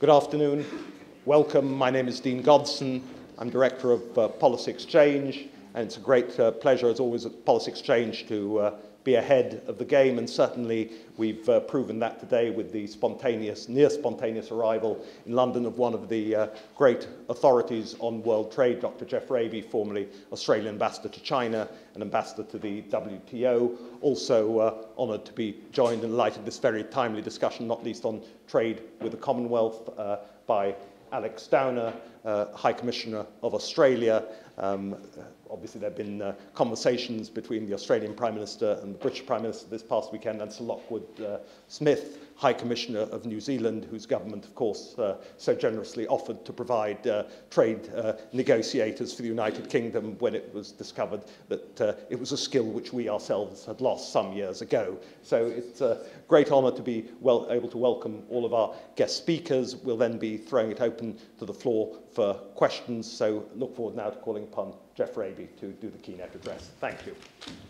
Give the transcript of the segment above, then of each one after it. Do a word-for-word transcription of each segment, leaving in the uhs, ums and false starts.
Good afternoon. Welcome. My name is Dean Godson. I'm Director of uh, Policy Exchange, and it's a great uh, pleasure, as always, at Policy Exchange to uh, be ahead of the game, and certainly we've uh, proven that today with the spontaneous, near-spontaneous arrival in London of one of the uh, great authorities on world trade, Dr Geoff Raby, formerly Australian Ambassador to China and Ambassador to the W T O. Also uh, honoured to be joined in light of this very timely discussion, not least on trade with the Commonwealth, uh, by Alex Downer, uh, High Commissioner of Australia. Um, obviously, there have been uh, conversations between the Australian Prime Minister and the British Prime Minister this past weekend, and Sir Lockwood uh, Smith, High Commissioner of New Zealand, whose government, of course, uh, so generously offered to provide uh, trade uh, negotiators for the United Kingdom when it was discovered that uh, it was a skill which we ourselves had lost some years ago. So it's a great honour to be well able to welcome all of our guest speakers. We'll then be throwing it open to the floor for questions. So look forward now to calling upon Geoff Raby to do the keynote address. Thank you.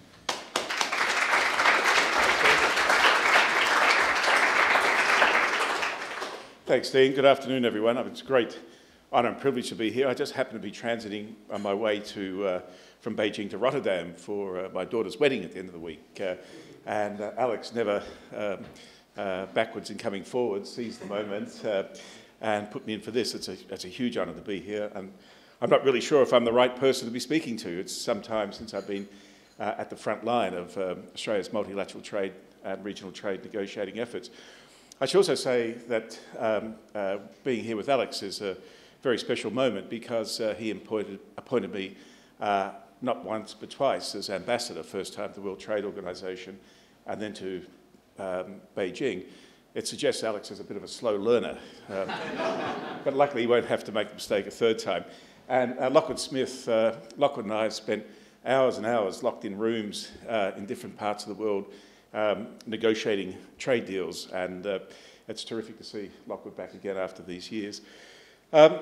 Thanks, Dean. Good afternoon, everyone. It's a great honour and privilege to be here. I just happen to be transiting on my way to, uh, from Beijing to Rotterdam for uh, my daughter's wedding at the end of the week. Uh, and uh, Alex, never um, uh, backwards in coming forward, seized the moment uh, and put me in for this. It's a, it's a huge honour to be here. And I'm not really sure if I'm the right person to be speaking to. It's some time since I've been uh, at the front line of um, Australia's multilateral trade and regional trade negotiating efforts. I should also say that um, uh, being here with Alex is a very special moment because uh, he appointed, appointed me uh, not once but twice as ambassador, first time to the World Trade Organization and then to um, Beijing. It suggests Alex is a bit of a slow learner, um, but luckily he won't have to make the mistake a third time. And uh, Lockwood Smith, uh, Lockwood and I have spent hours and hours locked in rooms uh, in different parts of the world Um, negotiating trade deals, and uh, it's terrific to see Lockwood back again after these years. Um,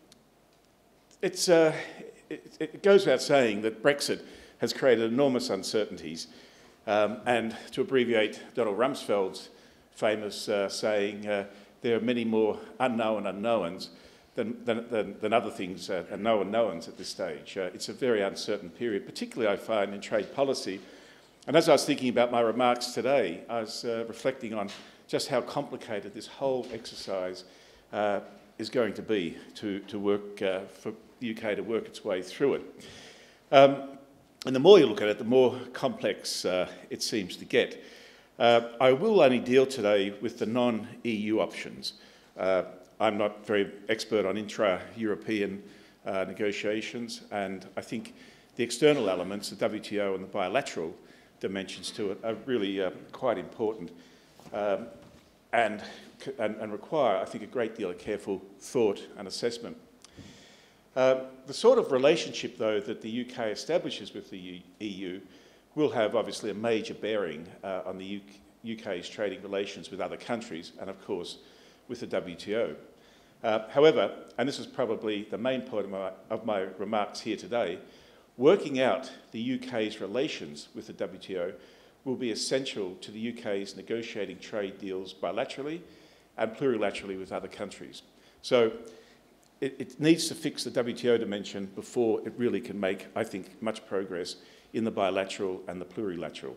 it's, uh, it, it goes without saying that Brexit has created enormous uncertainties, um, and to abbreviate Donald Rumsfeld's famous uh, saying, uh, there are many more unknown unknowns than, than, than, than other things, uh, and known knowns at this stage. Uh, it's a very uncertain period, particularly I find in trade policy. And as I was thinking about my remarks today, I was uh, reflecting on just how complicated this whole exercise uh, is going to be to, to work, uh, for the U K to work its way through it. Um, and the more you look at it, the more complex uh, it seems to get. Uh, I will only deal today with the non-E U options. Uh, I'm not very expert on intra-European uh, negotiations, and I think the external elements, the W T O and the bilateral dimensions to it, are really uh, quite important um, and, and, and require, I think, a great deal of careful thought and assessment. Uh, the sort of relationship, though, that the U K establishes with the E U will have, obviously, a major bearing uh, on the U K's trading relations with other countries and, of course, with the W T O. Uh, however, and this is probably the main point of my, of my remarks here today, working out the U K's relations with the W T O will be essential to the U K's negotiating trade deals bilaterally and plurilaterally with other countries. So it, it needs to fix the W T O dimension before it really can make, I think, much progress in the bilateral and the plurilateral.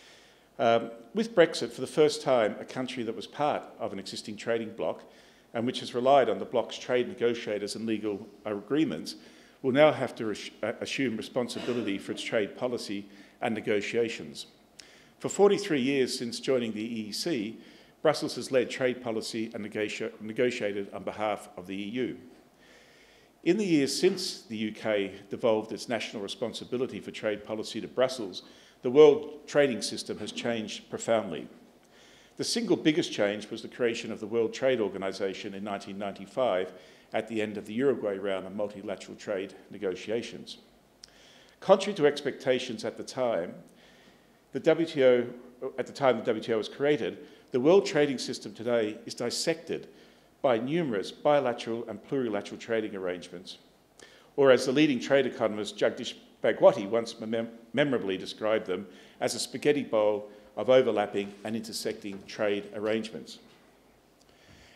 Um, with Brexit, for the first time, a country that was part of an existing trading bloc and which has relied on the bloc's trade negotiators and legal agreements will now have to assume responsibility for its trade policy and negotiations. For forty-three years since joining the E E C, Brussels has led trade policy and negoti negotiated on behalf of the E U. In the years since the U K devolved its national responsibility for trade policy to Brussels, the world trading system has changed profoundly. The single biggest change was the creation of the World Trade Organization in nineteen ninety-five at the end of the Uruguay round of multilateral trade negotiations. Contrary to expectations at the time, the W T O, at the time the W T O was created, the world trading system today is dissected by numerous bilateral and plurilateral trading arrangements. Or as the leading trade economist Jagdish Bhagwati once mem memorably described them, as a spaghetti bowl of overlapping and intersecting trade arrangements.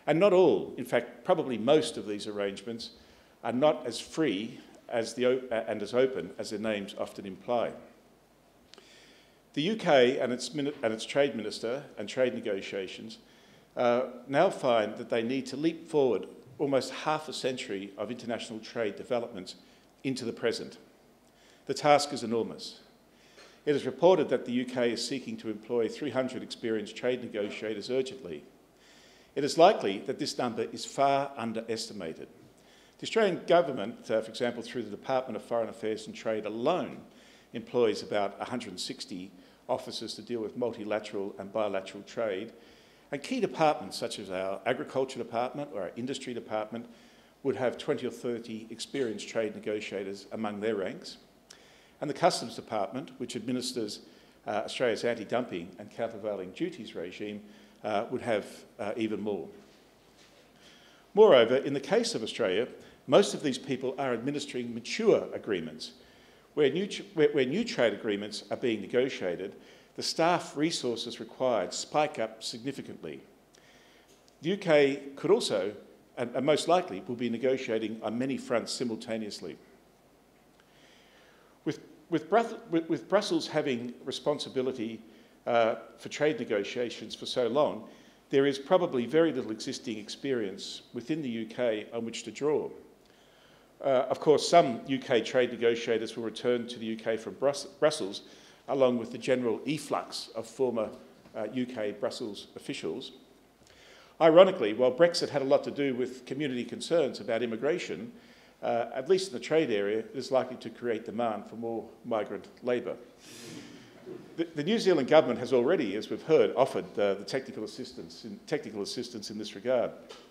And not all, in fact, probably most of these arrangements are not as free as the, uh, and as open as their names often imply. The U K and its, and its trade minister and trade negotiations uh, now find that they need to leap forward almost half a century of international trade developments into the present. The task is enormous. It is reported that the U K is seeking to employ three hundred experienced trade negotiators urgently. It is likely that this number is far underestimated. The Australian government, uh, for example, through the Department of Foreign Affairs and Trade alone, employs about one hundred sixty officers to deal with multilateral and bilateral trade. And key departments such as our agriculture department or our industry department would have twenty or thirty experienced trade negotiators among their ranks. And the Customs Department, which administers uh, Australia's anti-dumping and countervailing duties regime, uh, would have uh, even more. Moreover, in the case of Australia, most of these people are administering mature agreements. Where new, where, where new trade agreements are being negotiated, the staff resources required spike up significantly. The U K could also, and, and most likely, will be negotiating on many fronts simultaneously. With, with, with, with Brussels having responsibility uh, for trade negotiations for so long, there is probably very little existing experience within the U K on which to draw. Uh, of course, some U K trade negotiators will return to the U K from Brus Brussels, along with the general efflux of former uh, U K Brussels officials. Ironically, while Brexit had a lot to do with community concerns about immigration, uh, at least in the trade area, it is likely to create demand for more migrant labour. The, the New Zealand government has already, as we've heard, offered uh, the technical assistance, in, technical assistance in this regard.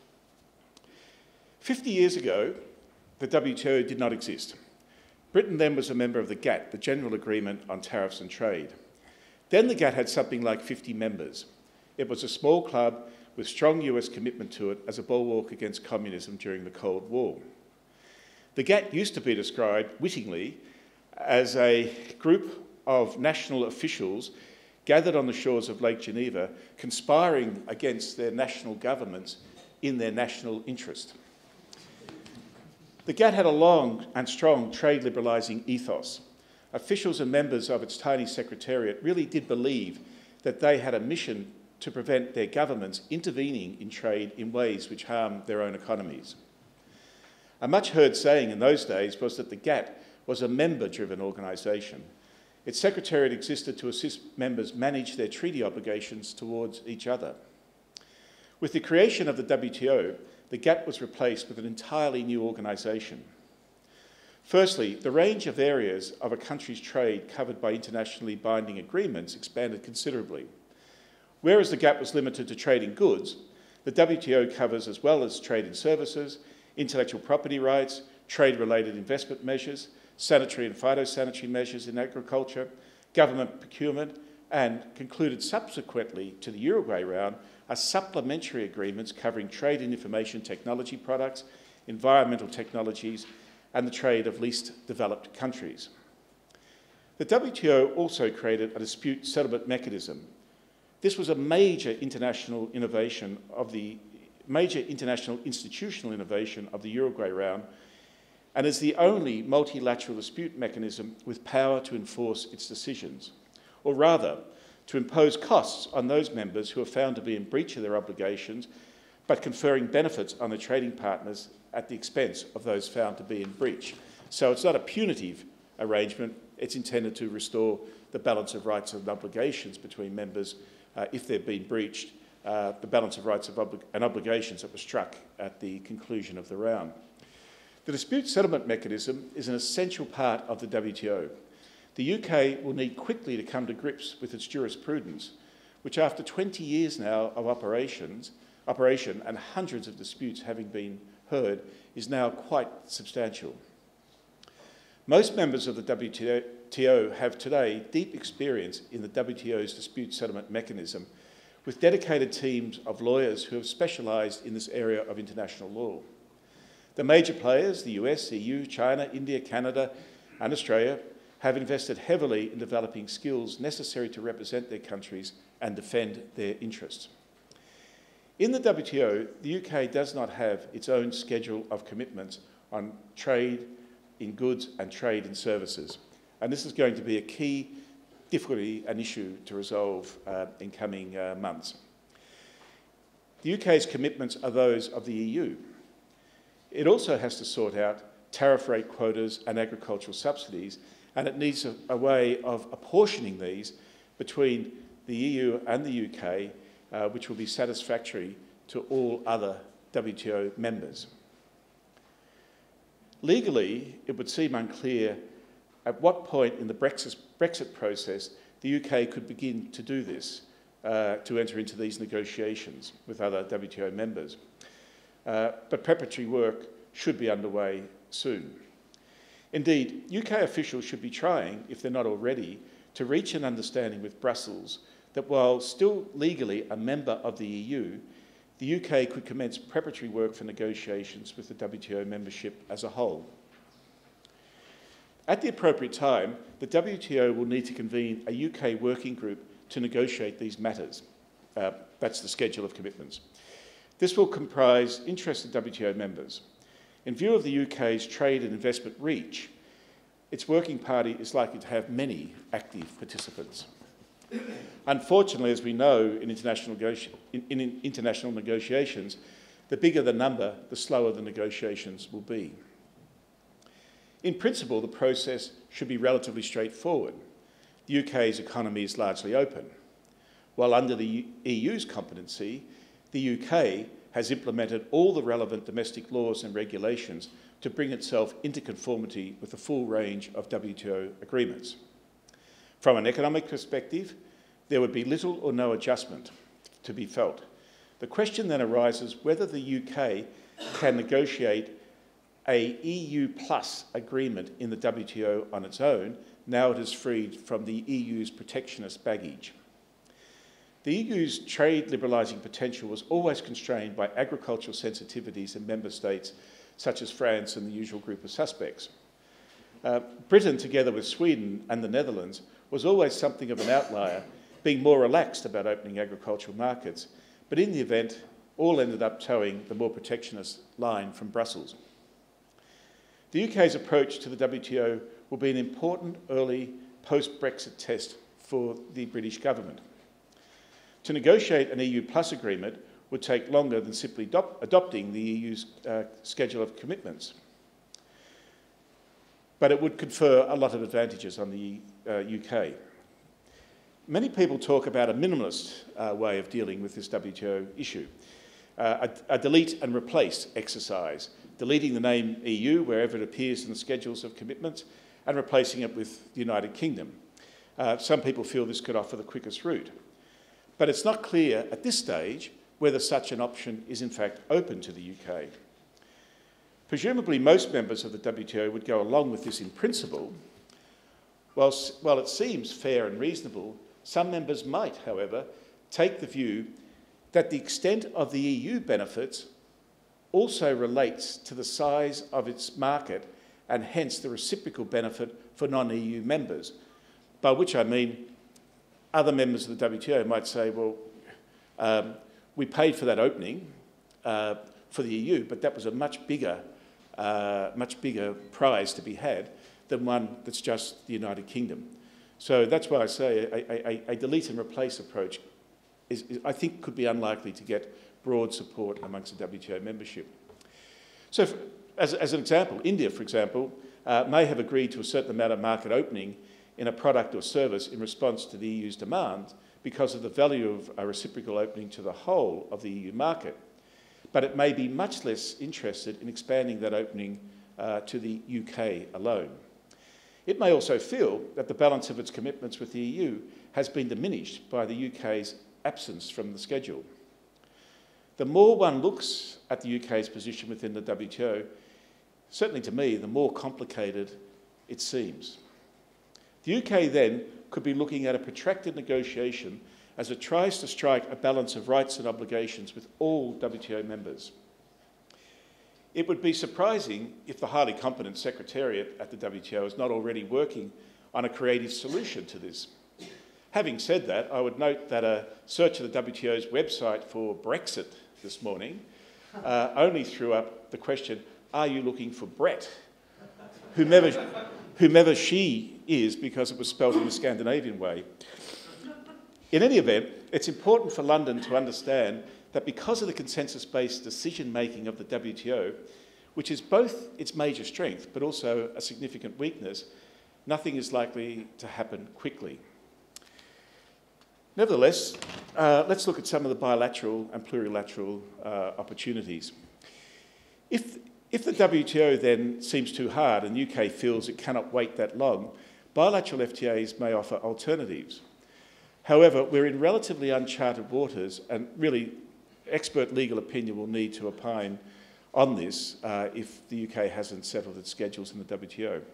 Fifty years ago, the W T O did not exist. Britain then was a member of the G A T, the General Agreement on Tariffs and Trade. Then the G A T had something like fifty members. It was a small club with strong U S commitment to it as a bulwark against communism during the Cold War. The G A T used to be described, wittingly, as a group of national officials gathered on the shores of Lake Geneva, conspiring against their national governments in their national interest. The G A T had a long and strong trade liberalising ethos. Officials and members of its tiny secretariat really did believe that they had a mission to prevent their governments intervening in trade in ways which harm their own economies. A much heard saying in those days was that the G A T was a member-driven organisation. Its secretariat existed to assist members manage their treaty obligations towards each other. With the creation of the W T O, the G A T was replaced with an entirely new organisation. Firstly, the range of areas of a country's trade covered by internationally binding agreements expanded considerably. Whereas the G A T was limited to trade in goods, the W T O covers as well as trade in services, intellectual property rights, trade-related investment measures, sanitary and phytosanitary measures in agriculture, government procurement, and concluded subsequently to the Uruguay round are supplementary agreements covering trade in information technology products, environmental technologies, and the trade of least developed countries. The W T O also created a dispute settlement mechanism. This was a major international innovation of the major international institutional innovation of the Uruguay round, and is the only multilateral dispute mechanism with power to enforce its decisions, or rather, to impose costs on those members who are found to be in breach of their obligations, but conferring benefits on their trading partners at the expense of those found to be in breach. So it's not a punitive arrangement, it's intended to restore the balance of rights and obligations between members uh, if they've been breached, uh, the balance of rights of obli and obligations that were struck at the conclusion of the round. The dispute settlement mechanism is an essential part of the W T O. The U K will need quickly to come to grips with its jurisprudence, which after twenty years now of operations, operation and hundreds of disputes having been heard, is now quite substantial. Most members of the W T O have today deep experience in the W T O's dispute settlement mechanism, with dedicated teams of lawyers who have specialised in this area of international law. The major players, the U S, E U, China, India, Canada, and Australia, have invested heavily in developing skills necessary to represent their countries and defend their interests. In the W T O, the U K does not have its own schedule of commitments on trade in goods and trade in services. And this is going to be a key difficulty and issue to resolve uh, in coming uh, months. The U K's commitments are those of the E U. It also has to sort out tariff rate quotas and agricultural subsidies, and it needs a, a way of apportioning these between the E U and the U K, uh, which will be satisfactory to all other W T O members. Legally, it would seem unclear at what point in the Brexit, Brexit process the U K could begin to do this, uh, to enter into these negotiations with other W T O members. Uh, but preparatory work should be underway soon. Indeed, U K officials should be trying, if they're not already, to reach an understanding with Brussels that while still legally a member of the E U, the U K could commence preparatory work for negotiations with the W T O membership as a whole. At the appropriate time, the W T O will need to convene a U K working group to negotiate these matters. Uh, that's the schedule of commitments. This will comprise interested W T O members. In view of the U K's trade and investment reach, its working party is likely to have many active participants. Unfortunately, as we know in international, in, in international negotiations, the bigger the number, the slower the negotiations will be. In principle, the process should be relatively straightforward. The U K's economy is largely open. While under the E U's competency, the U K has implemented all the relevant domestic laws and regulations to bring itself into conformity with the full range of W T O agreements. From an economic perspective, there would be little or no adjustment to be felt. The question then arises whether the U K can negotiate a E U plus agreement in the W T O on its own, now it is freed from the E U's protectionist baggage. The E U's trade liberalising potential was always constrained by agricultural sensitivities in member states such as France and the usual group of suspects. Uh, Britain, together with Sweden and the Netherlands, was always something of an outlier, being more relaxed about opening agricultural markets, but in the event, all ended up towing the more protectionist line from Brussels. The U K's approach to the W T O will be an important early post-Brexit test for the British government. To negotiate an E U plus agreement would take longer than simply adop adopting the E U's uh, schedule of commitments. But it would confer a lot of advantages on the uh, U K. Many people talk about a minimalist uh, way of dealing with this W T O issue, uh, a, a delete and replace exercise, deleting the name E U wherever it appears in the schedules of commitments and replacing it with the United Kingdom. Uh, some people feel this could offer the quickest route. But it's not clear at this stage whether such an option is in fact open to the U K. Presumably most members of the W T O would go along with this in principle. Whilst, while it seems fair and reasonable, some members might, however, take the view that the extent of the E U benefits also relates to the size of its market and hence the reciprocal benefit for non-E U members, by which I mean other members of the W T O might say, well, um, we paid for that opening uh, for the E U, but that was a much bigger, uh, much bigger prize to be had than one that's just the United Kingdom. So that's why I say a, a, a delete and replace approach is, is, I think, could be unlikely to get broad support amongst the W T O membership. So if, as, as an example, India, for example, uh, may have agreed to a certain amount of market opening in a product or service in response to the E U's demand because of the value of a reciprocal opening to the whole of the E U market. But it may be much less interested in expanding that opening uh, to the U K alone. It may also feel that the balance of its commitments with the E U has been diminished by the U K's absence from the schedule. The more one looks at the U K's position within the W T O, certainly to me, the more complicated it seems. The U K then could be looking at a protracted negotiation as it tries to strike a balance of rights and obligations with all W T O members. It would be surprising if the highly competent Secretariat at the W T O is not already working on a creative solution to this. Having said that, I would note that a search of the W T O's website for Brexit this morning uh, only threw up the question, are you looking for Brett? Whomever, whomever she is, because it was spelled in the Scandinavian way. In any event, it's important for London to understand that because of the consensus-based decision-making of the W T O, which is both its major strength but also a significant weakness, nothing is likely to happen quickly. Nevertheless, uh, let's look at some of the bilateral and plurilateral uh, opportunities. If, if the W T O then seems too hard and the U K feels it cannot wait that long, bilateral F T As may offer alternatives. However, we're in relatively uncharted waters, and really expert legal opinion will need to opine on this uh, if the U K hasn't settled its schedules in the W T O.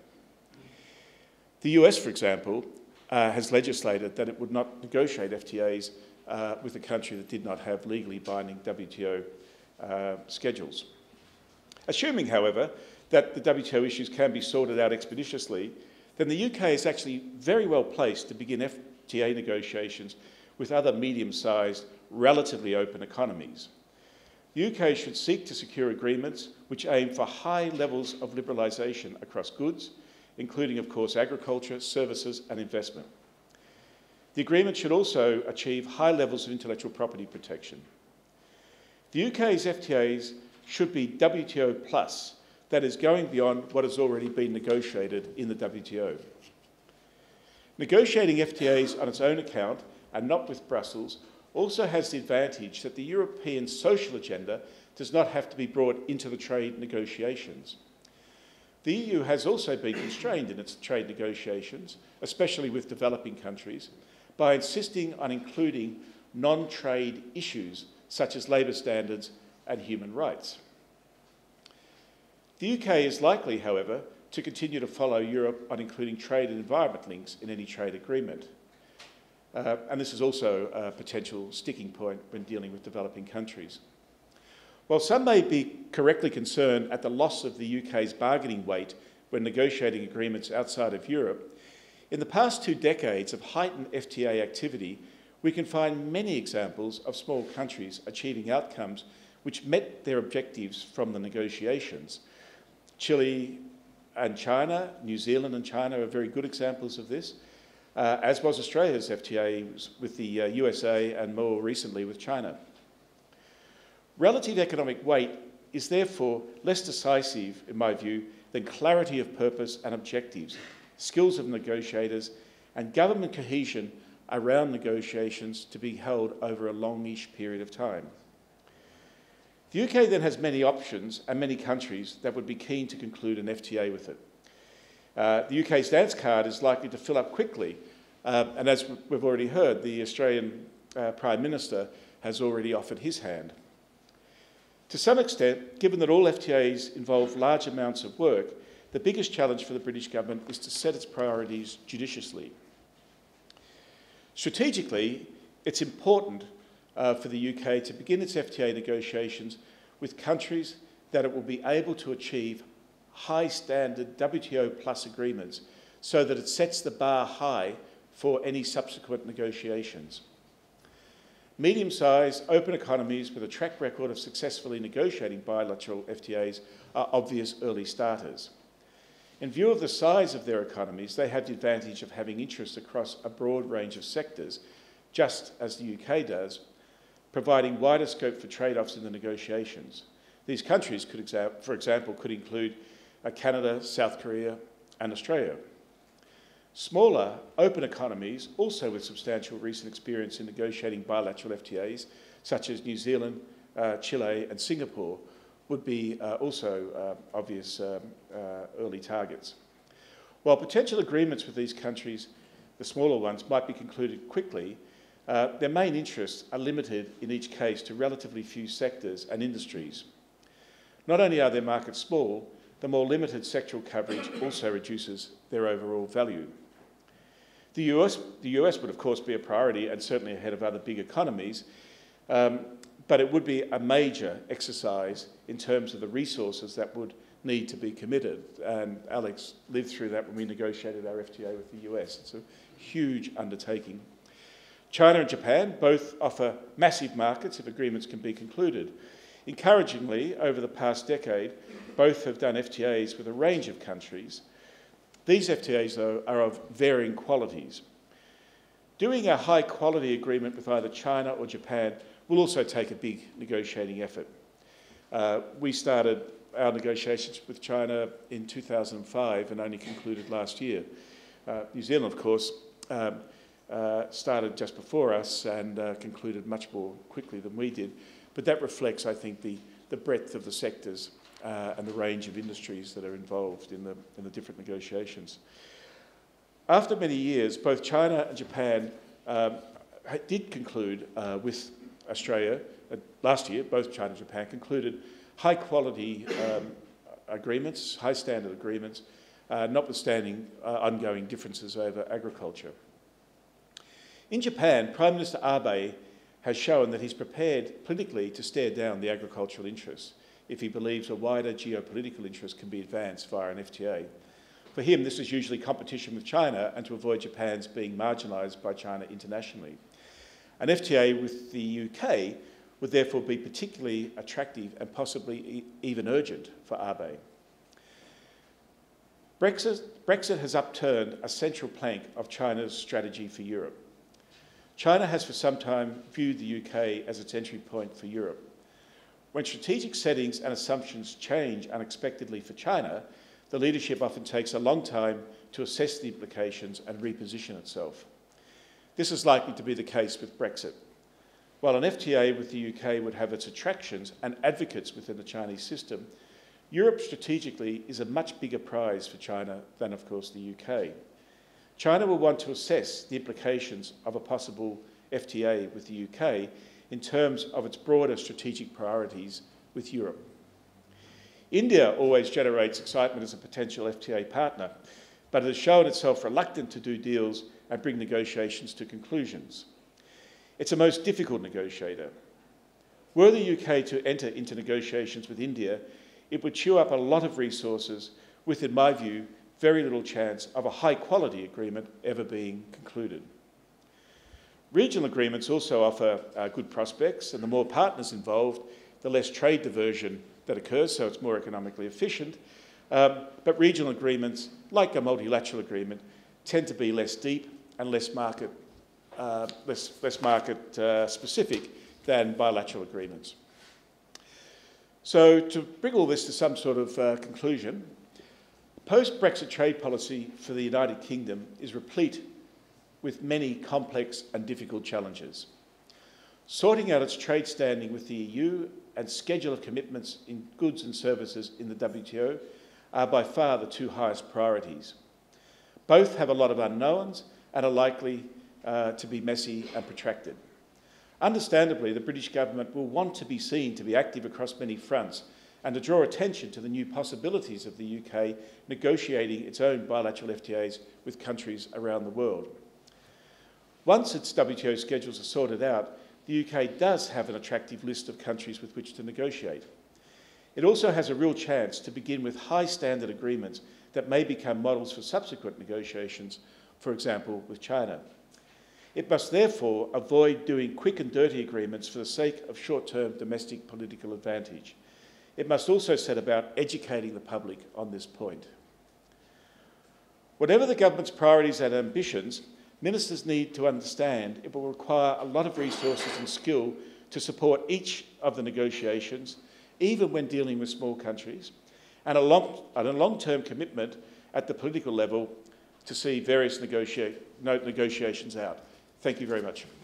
The U S, for example, uh, has legislated that it would not negotiate F T As uh, with a country that did not have legally binding W T O uh, schedules. Assuming, however, that the W T O issues can be sorted out expeditiously, then the U K is actually very well placed to begin F T A negotiations with other medium-sized, relatively open economies. The U K should seek to secure agreements which aim for high levels of liberalisation across goods, including, of course, agriculture, services and investment. The agreement should also achieve high levels of intellectual property protection. The U K's F T As should be W T O plus, that is, going beyond what has already been negotiated in the W T O. Negotiating F T As on its own account, and not with Brussels, also has the advantage that the European social agenda does not have to be brought into the trade negotiations. The E U has also been constrained in its trade negotiations, especially with developing countries, by insisting on including non-trade issues such as labour standards and human rights. The U K is likely, however, to continue to follow Europe on including trade and environment links in any trade agreement. Uh, and this is also a potential sticking point when dealing with developing countries. While some may be correctly concerned at the loss of the U K's bargaining weight when negotiating agreements outside of Europe, in the past two decades of heightened F T A activity, we can find many examples of small countries achieving outcomes which met their objectives from the negotiations. Chile and China, New Zealand and China are very good examples of this, uh, as was Australia's F T A with the uh, U S A and more recently with China. Relative economic weight is therefore less decisive, in my view, than clarity of purpose and objectives, skills of negotiators, and government cohesion around negotiations to be held over a longish period of time. The U K then has many options and many countries that would be keen to conclude an F T A with it. Uh, the U K's dance card is likely to fill up quickly, uh, and as we've already heard, the Australian uh, Prime Minister has already offered his hand. To some extent, given that all F T As involve large amounts of work, the biggest challenge for the British government is to set its priorities judiciously. Strategically, it's important uh, for the U K to begin its F T A negotiations with countries that it will be able to achieve high standard W T O plus agreements so that it sets the bar high for any subsequent negotiations. Medium-sized, open economies with a track record of successfully negotiating bilateral F T As are obvious early starters. In view of the size of their economies, they have the advantage of having interests across a broad range of sectors, just as the U K does, providing wider scope for trade-offs in the negotiations. These countries, could exa- for example, could include uh, Canada, South Korea, and Australia. Smaller, open economies, also with substantial recent experience in negotiating bilateral F T As, such as New Zealand, uh, Chile and Singapore, would be uh, also uh, obvious um, uh, early targets. While potential agreements with these countries, the smaller ones, might be concluded quickly, uh, their main interests are limited in each case to relatively few sectors and industries. Not only are their markets small, the more limited sectoral coverage also reduces their overall value. The U S, the U S would of course be a priority and certainly ahead of other big economies, um, but it would be a major exercise in terms of the resources that would need to be committed. And Alex lived through that when we negotiated our F T A with the U S. It's a huge undertaking. China and Japan both offer massive markets if agreements can be concluded. Encouragingly, over the past decade, both have done F T As with a range of countries. These F T As, though, are of varying qualities. Doing a high-quality agreement with either China or Japan will also take a big negotiating effort. Uh, we started our negotiations with China in two thousand five and only concluded last year. Uh, New Zealand, of course, um, uh, started just before us and uh, concluded much more quickly than we did. But that reflects, I think, the, the breadth of the sectors uh, and the range of industries that are involved in the, in the different negotiations. After many years, both China and Japan um, did conclude uh, with Australia. Uh, last year, both China and Japan concluded high-quality um, agreements, high-standard agreements, uh, notwithstanding uh, ongoing differences over agriculture. In Japan, Prime Minister Abe has shown that he's prepared politically to stare down the agricultural interests if he believes a wider geopolitical interest can be advanced via an F T A. For him, this is usually competition with China and to avoid Japan's being marginalised by China internationally. An F T A with the U K would therefore be particularly attractive and possibly e even urgent for Abe. Brexit, Brexit has upturned a central plank of China's strategy for Europe. China has for some time viewed the U K as its entry point for Europe. When strategic settings and assumptions change unexpectedly for China, the leadership often takes a long time to assess the implications and reposition itself. This is likely to be the case with Brexit. While an F T A with the U K would have its attractions and advocates within the Chinese system, Europe strategically is a much bigger prize for China than, of course, the U K. China will want to assess the implications of a possible F T A with the U K in terms of its broader strategic priorities with Europe. India always generates excitement as a potential F T A partner, but it has shown itself reluctant to do deals and bring negotiations to conclusions. It's a most difficult negotiator. Were the U K to enter into negotiations with India, it would chew up a lot of resources with, in my view, very little chance of a high-quality agreement ever being concluded. Regional agreements also offer uh, good prospects, and the more partners involved, the less trade diversion that occurs, so it's more economically efficient. Um, but regional agreements, like a multilateral agreement, tend to be less deep and less market, uh, less, less market uh, specific than bilateral agreements. So to bring all this to some sort of uh, conclusion, post-Brexit trade policy for the United Kingdom is replete with many complex and difficult challenges. Sorting out its trade standing with the E U and schedule of commitments in goods and services in the W T O are by far the two highest priorities. Both have a lot of unknowns and are likely uh, to be messy and protracted. Understandably, the British government will want to be seen to be active across many fronts and to draw attention to the new possibilities of the U K negotiating its own bilateral F T As with countries around the world. Once its W T O schedules are sorted out, the U K does have an attractive list of countries with which to negotiate. It also has a real chance to begin with high standard agreements that may become models for subsequent negotiations, for example, with China. It must therefore avoid doing quick and dirty agreements for the sake of short-term domestic political advantage. It must also set about educating the public on this point. Whatever the government's priorities and ambitions, ministers need to understand it will require a lot of resources and skill to support each of the negotiations, even when dealing with small countries, and a long, and a long-term commitment at the political level to see various negotia- no, negotiations out. Thank you very much.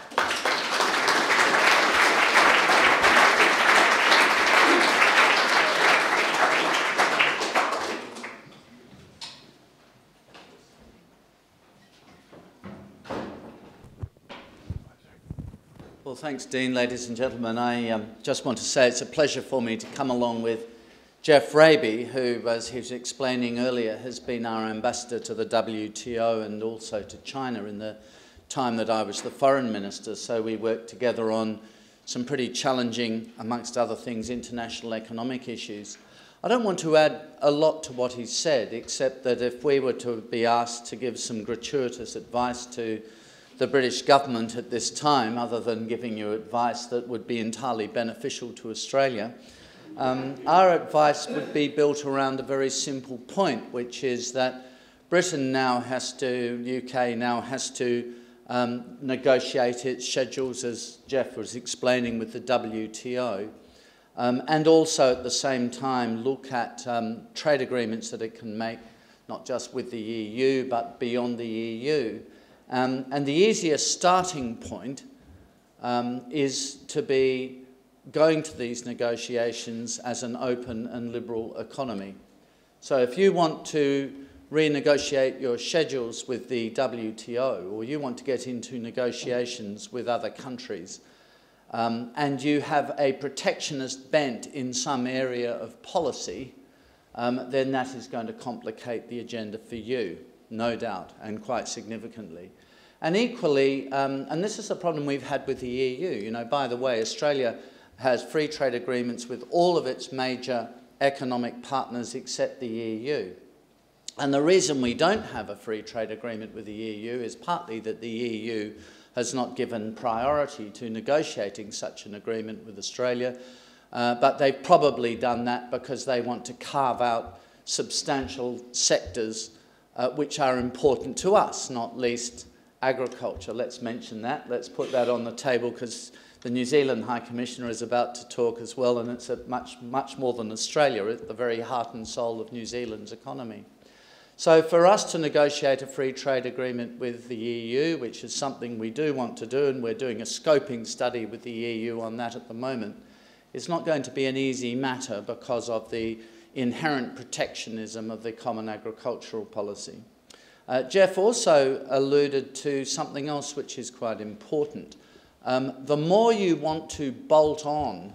Well, thanks, Dean. Ladies and gentlemen, I um, just want to say it's a pleasure for me to come along with Geoff Raby, who, as he was explaining earlier, has been our ambassador to the W T O and also to China in the time that I was the foreign minister. So we worked together on some pretty challenging, amongst other things, international economic issues. I don't want to add a lot to what he said, except that if we were to be asked to give some gratuitous advice to the British government at this time, other than giving you advice that would be entirely beneficial to Australia. Um, our advice would be built around a very simple point, which is that Britain now has to, U K now has to um, negotiate its schedules, as Geoff was explaining, with the W T O, um, and also at the same time look at um, trade agreements that it can make, not just with the E U, but beyond the E U. Um, and the easiest starting point um, is to be going to these negotiations as an open and liberal economy. So if you want to renegotiate your schedules with the W T O, or you want to get into negotiations with other countries, um, and you have a protectionist bent in some area of policy, um, then that is going to complicate the agenda for you, no doubt, and quite significantly. And equally, um, and this is a problem we've had with the E U, you know, by the way, Australia has free trade agreements with all of its major economic partners except the E U. And the reason we don't have a free trade agreement with the E U is partly that the E U has not given priority to negotiating such an agreement with Australia, uh, but they've probably done that because they want to carve out substantial sectors uh, which are important to us, not least agriculture. Let's mention that. Let's put that on the table, because the New Zealand High Commissioner is about to talk as well, and it's a much, much more than Australia. It's the very heart and soul of New Zealand's economy. So for us to negotiate a free trade agreement with the E U, which is something we do want to do, and we're doing a scoping study with the E U on that at the moment, it's not going to be an easy matter because of the inherent protectionism of the Common Agricultural Policy. Uh, Geoff also alluded to something else which is quite important. Um, the more you want to bolt on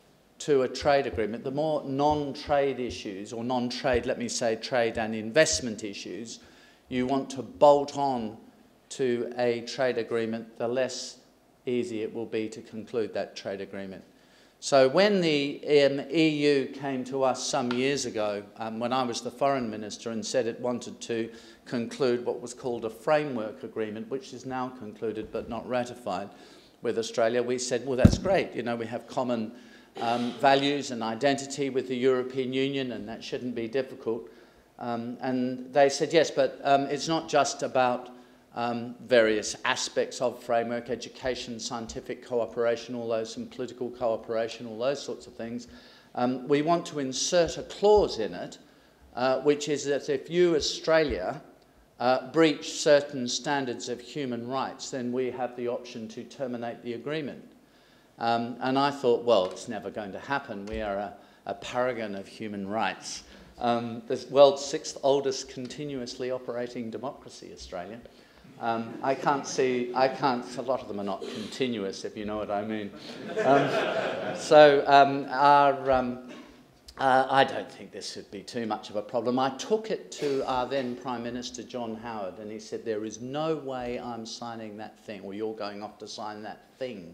to a trade agreement, the more non-trade issues, or non-trade, let me say trade and investment issues, you want to bolt on to a trade agreement, the less easy it will be to conclude that trade agreement. So when the um, E U came to us some years ago, um, when I was the foreign minister, and said it wanted to conclude what was called a framework agreement, which is now concluded but not ratified, with Australia, we said, well, that's great. You know, we have common um, values and identity with the European Union, and that shouldn't be difficult. Um, and they said, yes, but um, it's not just about um, various aspects of framework, education, scientific cooperation, all those, and political cooperation, all those sorts of things. Um, we want to insert a clause in it, uh, which is that if you, Australia, uh, breach certain standards of human rights, then we have the option to terminate the agreement. Um, and I thought, well, it's never going to happen. We are a, a paragon of human rights. Um, the world's sixth oldest continuously operating democracy, Australia. Um, I can't see, I can't, a lot of them are not continuous, if you know what I mean. Um, so um, our, um, uh, I don't think this should be too much of a problem. I took it to our then Prime Minister, John Howard, and he said, there is no way I'm signing that thing, or you're going off to sign that thing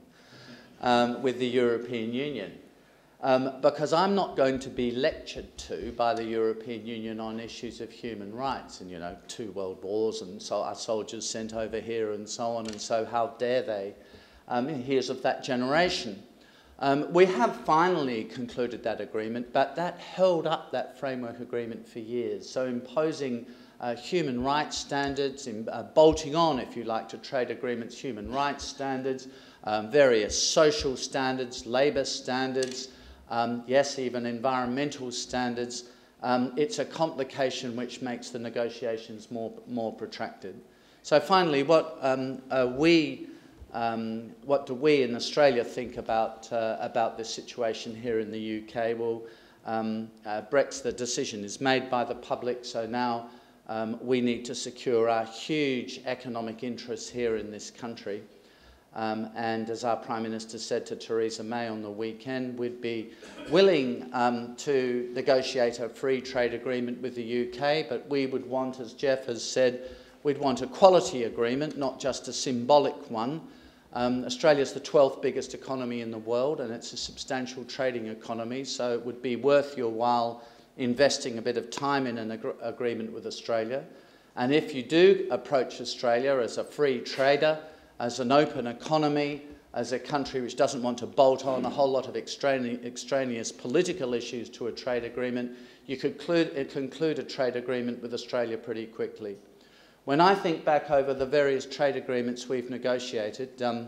um, with the European Union. Um, because I'm not going to be lectured to by the European Union on issues of human rights, and, you know, two world wars, and so our soldiers sent over here and so on, and so how dare they? Um, he is of that generation. Um, we have finally concluded that agreement, but that held up that framework agreement for years. So imposing uh, human rights standards, in, uh, bolting on, if you like, to trade agreements, human rights standards, um, various social standards, labour standards, Um, yes, even environmental standards. Um, it's a complication which makes the negotiations more, more protracted. So finally, what, um, uh, we, um, what do we in Australia think about, uh, about this situation here in the U K? Well, um, uh, Brexit, the decision is made by the public, so now um, we need to secure our huge economic interests here in this country. Um, and as our Prime Minister said to Theresa May on the weekend, we'd be willing um, to negotiate a free trade agreement with the U K, but we would want, as Geoff has said, we'd want a quality agreement, not just a symbolic one. Um, Australia's the twelfth biggest economy in the world, and it's a substantial trading economy, so it would be worth your while investing a bit of time in an ag- agreement with Australia. And if you do approach Australia as a free trader, as an open economy, as a country which doesn't want to bolt on a whole lot of extraneous, extraneous political issues to a trade agreement, you could conclude, conclude a trade agreement with Australia pretty quickly. When I think back over the various trade agreements we've negotiated, um,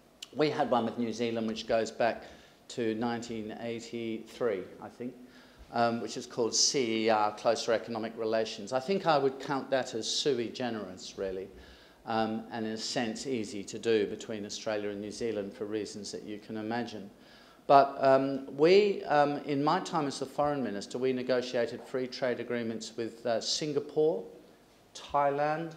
we had one with New Zealand which goes back to nineteen eighty-three, I think, um, which is called C E R, Closer Economic Relations. I think I would count that as sui generis, really, um, and in a sense easy to do between Australia and New Zealand for reasons that you can imagine. But um, we, um, in my time as the Foreign Minister, we negotiated free trade agreements with uh, Singapore, Thailand,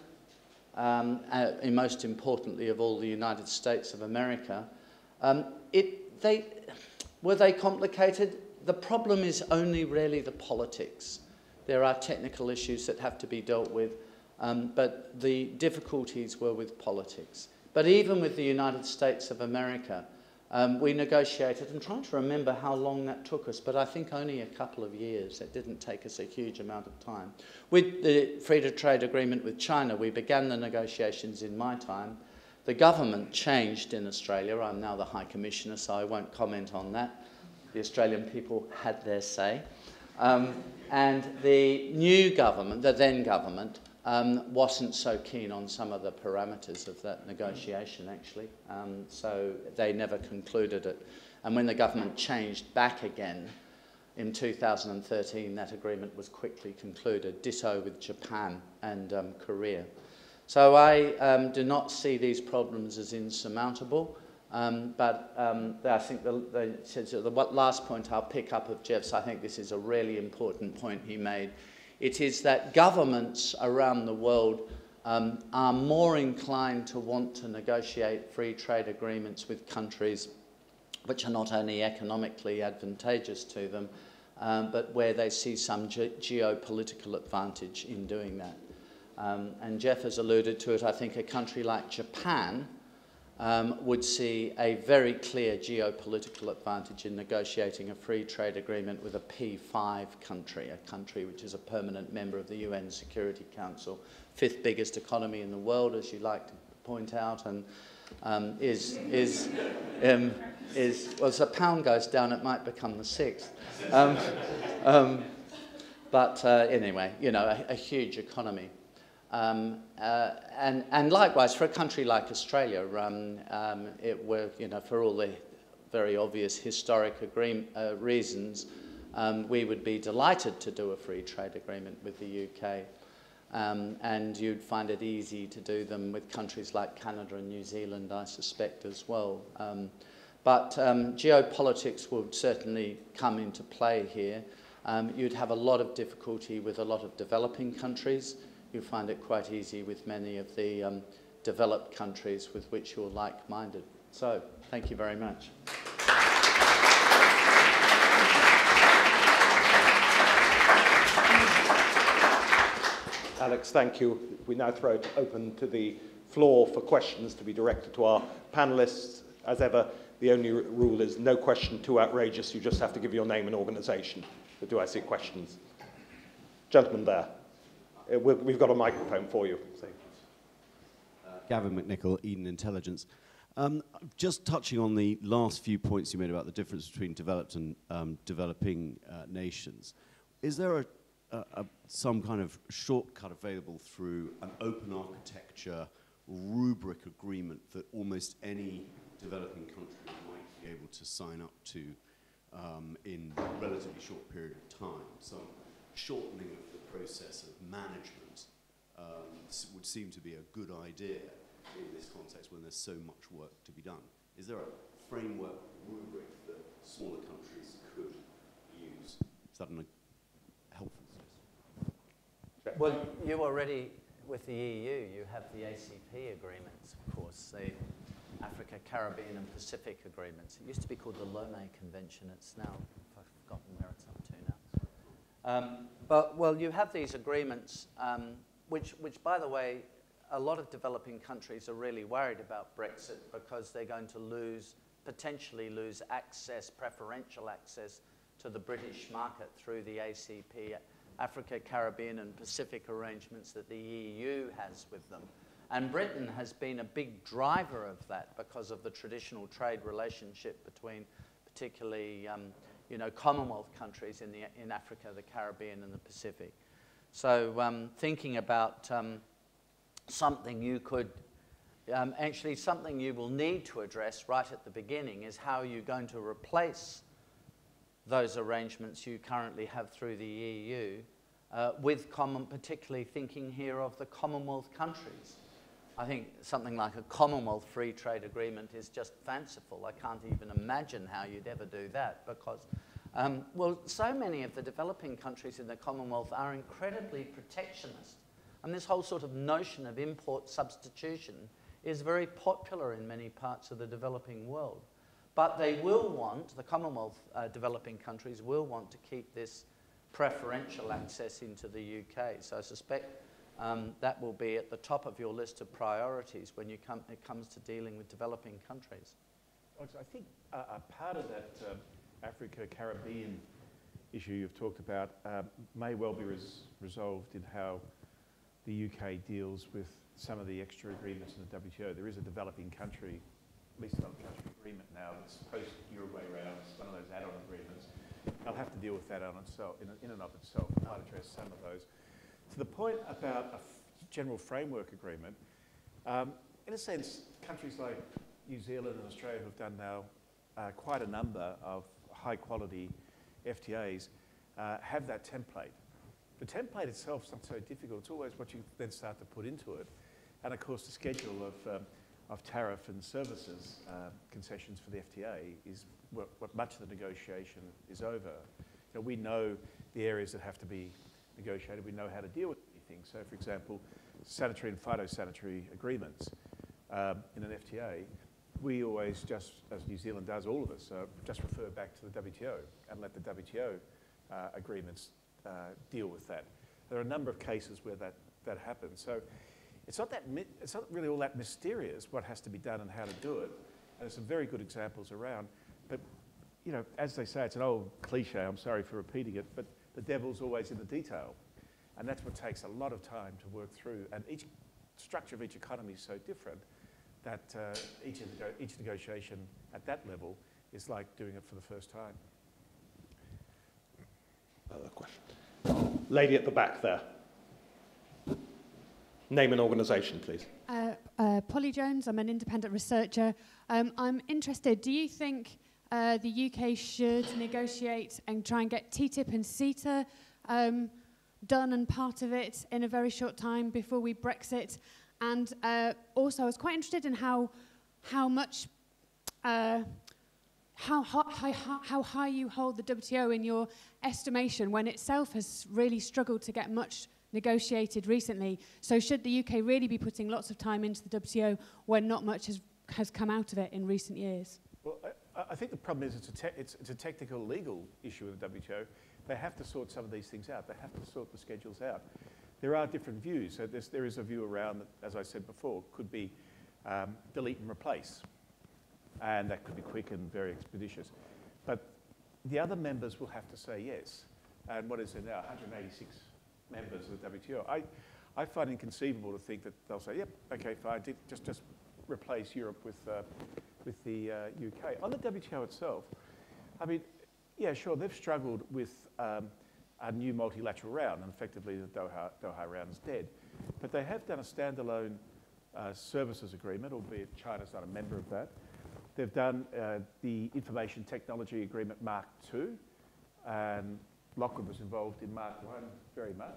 um, and most importantly of all, the United States of America. Um, it, they, were they complicated? The problem is only really the politics. There are technical issues that have to be dealt with, um, but the difficulties were with politics. But even with the United States of America, Um, we negotiated, and trying to remember how long that took us, but I think only a couple of years. It didn't take us a huge amount of time. With the free trade agreement with China, we began the negotiations in my time. The government changed in Australia. I'm now the High Commissioner, so I won't comment on that. The Australian people had their say. Um, and the new government, the then government, Um, wasn't so keen on some of the parameters of that negotiation, actually. Um, so they never concluded it. And when the government changed back again in two thousand thirteen, that agreement was quickly concluded, ditto with Japan and um, Korea. So I um, do not see these problems as insurmountable, um, but um, I think the, the, the last point I'll pick up of Geoff's, I think this is a really important point he made. It is that governments around the world um, are more inclined to want to negotiate free trade agreements with countries which are not only economically advantageous to them, um, but where they see some ge geopolitical advantage in doing that. Um, and Geoff has alluded to it. I think a country like Japan um, would see a very clear geopolitical advantage in negotiating a free trade agreement with a P five country, a country which is a permanent member of the U N Security Council, fifth biggest economy in the world, as you like to point out, and um, is, is, um, is, well, as the pound goes down, it might become the sixth. Um, um, but uh, anyway, you know, a, a huge economy. Um, uh, and, and likewise, for a country like Australia, um, um, it were, you know, for all the very obvious historic agree uh, reasons, um, we would be delighted to do a free trade agreement with the U K. Um, and you'd find it easy to do them with countries like Canada and New Zealand, I suspect, as well. Um, but um, geopolitics would certainly come into play here. Um, you'd have a lot of difficulty with a lot of developing countries. You find it quite easy with many of the um, developed countries with which you're like-minded. So, thank you very much. Alex, thank you. We now throw it open to the floor for questions to be directed to our panellists. As ever, the only rule is no question too outrageous. You just have to give your name and organisation. But do I see questions? Gentleman there. We've got a microphone for you. So. Uh, Gavin McNichol, Eden Intelligence. Um, just touching on the last few points you made about the difference between developed and um, developing uh, nations, is there a, a, a, some kind of shortcut available through an open architecture rubric agreement that almost any developing country might be able to sign up to um, in a relatively short period of time? Some shortening of the process of management um, would seem to be a good idea in this context when there's so much work to be done. Is there a framework rubric that smaller countries could use? Is that a helpful suggestion? Well, you already, with the E U, you have the A C P agreements, of course, the Africa, Caribbean and Pacific agreements. It used to be called the Lomé Convention. It's now, I've forgotten where it's up to now. Um, but, well, you have these agreements, um, which, which, by the way, a lot of developing countries are really worried about Brexit because they're going to lose, potentially lose access, preferential access to the British market through the A C P, Africa, Caribbean and Pacific arrangements that the E U has with them. And Britain has been a big driver of that because of the traditional trade relationship between particularly um, you know, Commonwealth countries in, the, in Africa, the Caribbean and the Pacific. So um, thinking about um, something you could, um, actually something you will need to address right at the beginning is how you're going to replace those arrangements you currently have through the E U uh, with common, particularly thinking here of the Commonwealth countries. I think something like a Commonwealth free trade agreement is just fanciful. I can't even imagine how you'd ever do that because, um, well, so many of the developing countries in the Commonwealth are incredibly protectionist. And this whole sort of notion of import substitution is very popular in many parts of the developing world. But they will want, the Commonwealth uh, developing countries will want to keep this preferential access into the U K. So I suspect Um, that will be at the top of your list of priorities when you come, it comes to dealing with developing countries. I think uh, a part of that um, Africa-Caribbean issue you've talked about uh, may well be res resolved in how the U K deals with some of the extra agreements in the W T O. There is a developing country, at least developing country agreement now that's post-Uruguay round. It's one of those add-on agreements. They'll have to deal with that on itself, in, in and of itself. It might address some of those. To the point about a general framework agreement, um, in a sense, countries like New Zealand and Australia have done now uh, quite a number of high-quality F T As uh, have that template. The template itself is not so difficult. It's always what you then start to put into it. And, of course, the schedule of, um, of tariff and services uh, concessions for the F T A is what, what much of the negotiation is over. You know, we know the areas that have to be negotiated, we know how to deal with anything. So, for example, sanitary and phytosanitary agreements um, in an F T A, we always just, as New Zealand does, all of us, uh, just refer back to the W T O and let the W T O uh, agreements uh, deal with that. There are a number of cases where that, that happens. So it's not, that it's not really all that mysterious what has to be done and how to do it. And there's some very good examples around. But, you know, as they say, it's an old cliche, I'm sorry for repeating it, but the devil's always in the detail. And that's what takes a lot of time to work through. And each structure of each economy is so different that uh, each, nego each negotiation at that level is like doing it for the first time. Another question. Lady at the back there. Name and organisation, please. Uh, uh, Polly Jones, I'm an independent researcher. Um, I'm interested, do you think Uh, the U K should negotiate and try and get T T I P and CETA um, done and part of it in a very short time before we Brexit? And uh, also, I was quite interested in how how much uh, how, high, how how high you hold the W T O in your estimation, when itself has really struggled to get much negotiated recently. So, should the U K really be putting lots of time into the W T O when not much has has come out of it in recent years? Well, I, I think the problem is it's a, te it's, it's a technical legal issue with the W T O. They have to sort some of these things out. They have to sort the schedules out. There are different views. So there is a view around that, as I said before, could be um, delete and replace. And that could be quick and very expeditious. But the other members will have to say yes. And what is there now? one hundred eighty-six members of the W T O. I, I find it inconceivable to think that they'll say, yep, okay, fine, just, just replace Europe with... Uh, with the uh, U K. On the W T O itself, I mean, yeah, sure, they've struggled with um, a new multilateral round, and effectively the Doha, Doha round is dead. But they have done a standalone uh, services agreement, albeit China's not a member of that. They've done uh, the Information Technology Agreement Mark two, and Lockwood was involved in Mark one very much.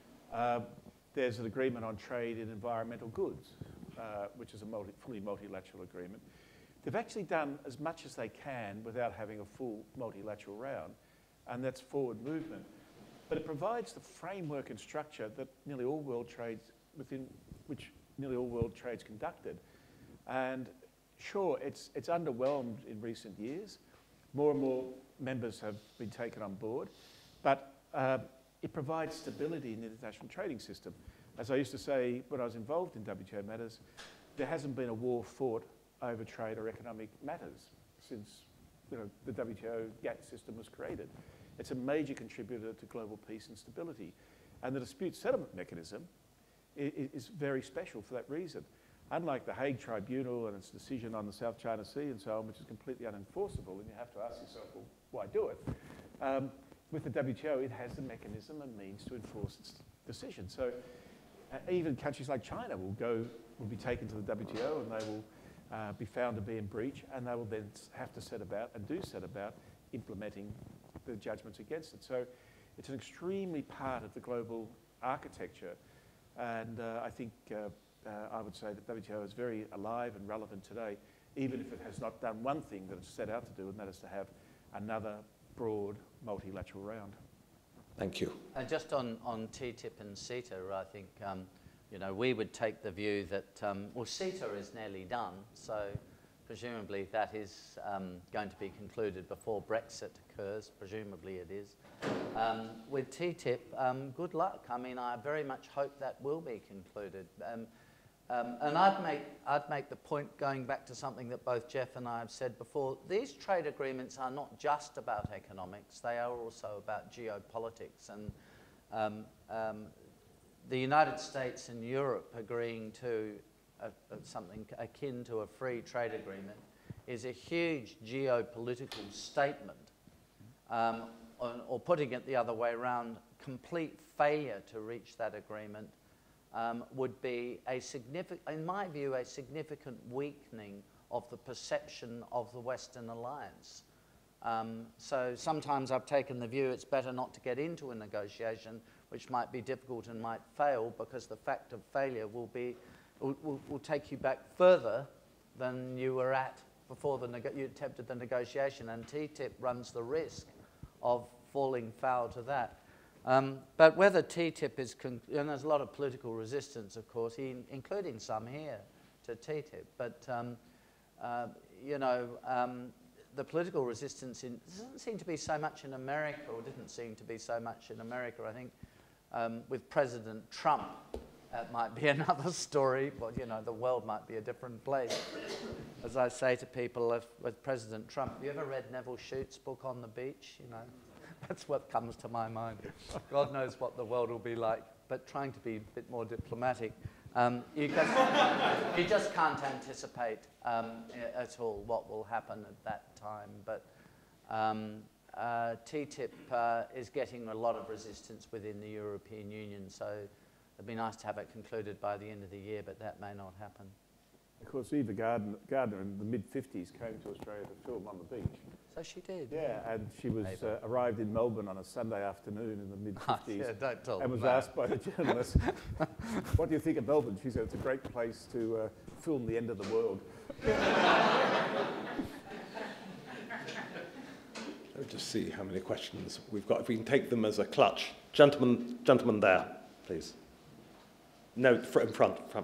Uh, there's an agreement on trade in environmental goods, uh, which is a multi fully multilateral agreement. They've actually done as much as they can without having a full multilateral round, and that's forward movement. But it provides the framework and structure that nearly all world trades, within which nearly all world trade's conducted. And sure, it's, it's underwhelmed in recent years. More and more members have been taken on board, but uh, it provides stability in the international trading system. As I used to say when I was involved in W T O matters, there hasn't been a war fought over trade or economic matters since you know, the W T O GATT system was created. It's a major contributor to global peace and stability. And the dispute settlement mechanism is, is very special for that reason. Unlike the Hague Tribunal and its decision on the South China Sea and so on, which is completely unenforceable, and you have to ask yourself, well, why do it? Um, with the W T O, it has the mechanism and means to enforce its decision. So uh, even countries like China will go, will be taken to the W T O, and they will uh, be found to be in breach, and they will then have to set about, and do set about, implementing the judgments against it. So it's an extremely part of the global architecture, and uh, I think uh, uh, I would say that W T O is very alive and relevant today, even if it has not done one thing that it's set out to do, and that is to have another broad multilateral round. Thank you. Uh, just on, on T T I P and CETA, I think um, you know, we would take the view that, um, well, CETA is nearly done, so presumably that is um, going to be concluded before Brexit occurs. Presumably it is. Um, with T T I P, um, good luck. I mean, I very much hope that will be concluded. Um, um, and I'd make, I'd make the point, going back to something that both Geoff and I have said before, these trade agreements are not just about economics, they are also about geopolitics. And um, um, the United States and Europe agreeing to a, a something akin to a free trade agreement is a huge geopolitical statement. Um, or, or putting it the other way around, complete failure to reach that agreement um, would be, a significant, in my view, a significant weakening of the perception of the Western alliance. Um, so sometimes I've taken the view it's better not to get into a negotiation which might be difficult and might fail, because the fact of failure will be will, will, will take you back further than you were at before the you attempted the negotiation, and T T I P runs the risk of falling foul to that. Um, but whether T T I P is, con and there's a lot of political resistance, of course, in, including some here to T T I P, but um, uh, you know, um, the political resistance in, doesn't seem to be so much in America, or didn't seem to be so much in America. I think um, with President Trump, that might be another story, but you know, the world might be a different place. As I say to people, if, with President Trump, have you ever read Neville Shute's book On the Beach? You know, that's what comes to my mind. God knows what the world will be like, but trying to be a bit more diplomatic. Um, you, just, you just can't anticipate um, at all what will happen at that time. But um, uh, T T I P uh, is getting a lot of resistance within the European Union, so it'd be nice to have it concluded by the end of the year, but that may not happen. Of course, Eva Gardner, Gardner in the mid fifties came to Australia to film On the Beach. So she did. Yeah, and she was uh, arrived in Melbourne on a Sunday afternoon in the mid fifties. Yeah, don't tell and was them asked by the journalist, what do you think of Melbourne? She said, it's a great place to uh, film the end of the world. Let's just see how many questions we've got. If we can take them as a clutch. Gentleman, gentleman there, please. No, in front, front.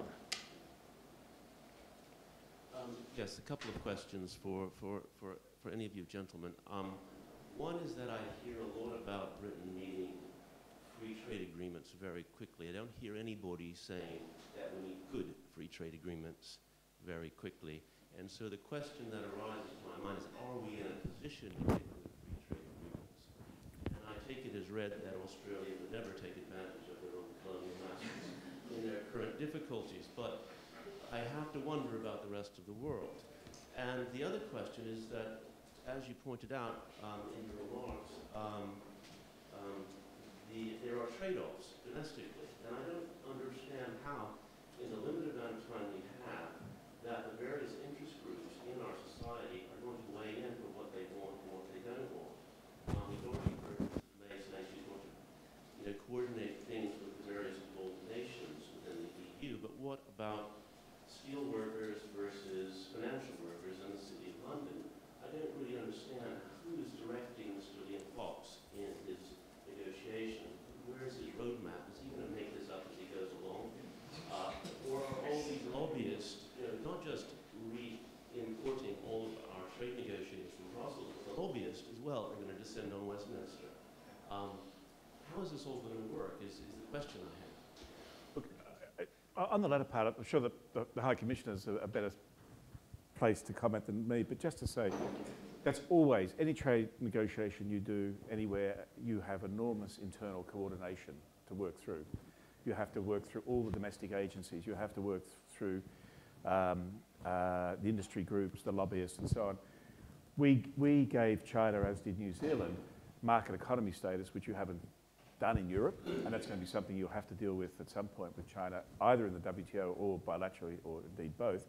Um, yes, a couple of questions for, for, for, for any of you gentlemen. Um, one is that I hear a lot about Britain needing free trade agreements very quickly. I don't hear anybody saying that we need good free trade agreements very quickly. And so the question that arises to my mind is, are we in a position to get good free trade agreements? And I take it as read that Australia would never take advantage of their own colonial masters in their current difficulties. But I have to wonder about the rest of the world. And the other question is that, as you pointed out um, in your remarks, um, um, the, there are trade-offs domestically. And I don't understand how, in the limited amount of time we have, that the various interest groups in our society are going to weigh in for what they want and what they don't want. Um, we've already heard May say she's going to you know, coordinate things with the various global nations within the E U, but what about steel workers versus financial workers in the City of London? I don't really understand who is directing Mister Liam Fox in his negotiation. Where is his roadmap? Is he going to make this up as he goes along? Uh, or are all these lobbyists, you know, not just re-importing all of our trade negotiations from Brussels, but the lobbyists as well are going to descend on Westminster? Um, how is this all going to work is, is the question I have. Look, uh, on the latter part, I'm sure that the, the High Commissioner is a, a better place to comment than me, but just to say, that's always, any trade negotiation you do anywhere, you have enormous internal coordination to work through. You have to work through all the domestic agencies. You have to work th through um, uh, the industry groups, the lobbyists, and so on. We, we gave China, as did New Zealand, market economy status, which you haven't done in Europe, and that's going to be something you'll have to deal with at some point with China, either in the W T O or bilaterally, or indeed both.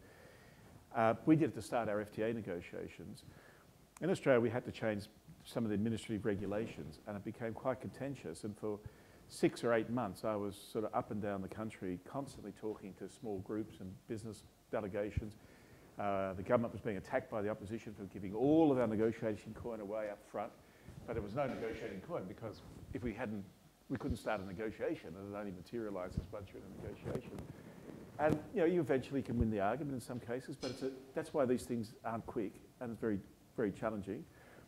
Uh, we did it to start our F T A negotiations. In Australia, we had to change some of the administrative regulations, and it became quite contentious. And for six or eight months, I was sort of up and down the country, constantly talking to small groups and business delegations. Uh, the government was being attacked by the opposition for giving all of our negotiation coin away up front, but there was no negotiating coin because if we hadn't, we couldn't start a negotiation, and it only materialised as once you're in a negotiation. And you know, you eventually can win the argument in some cases, but it's a, that's why these things aren't quick, and it's very, very challenging.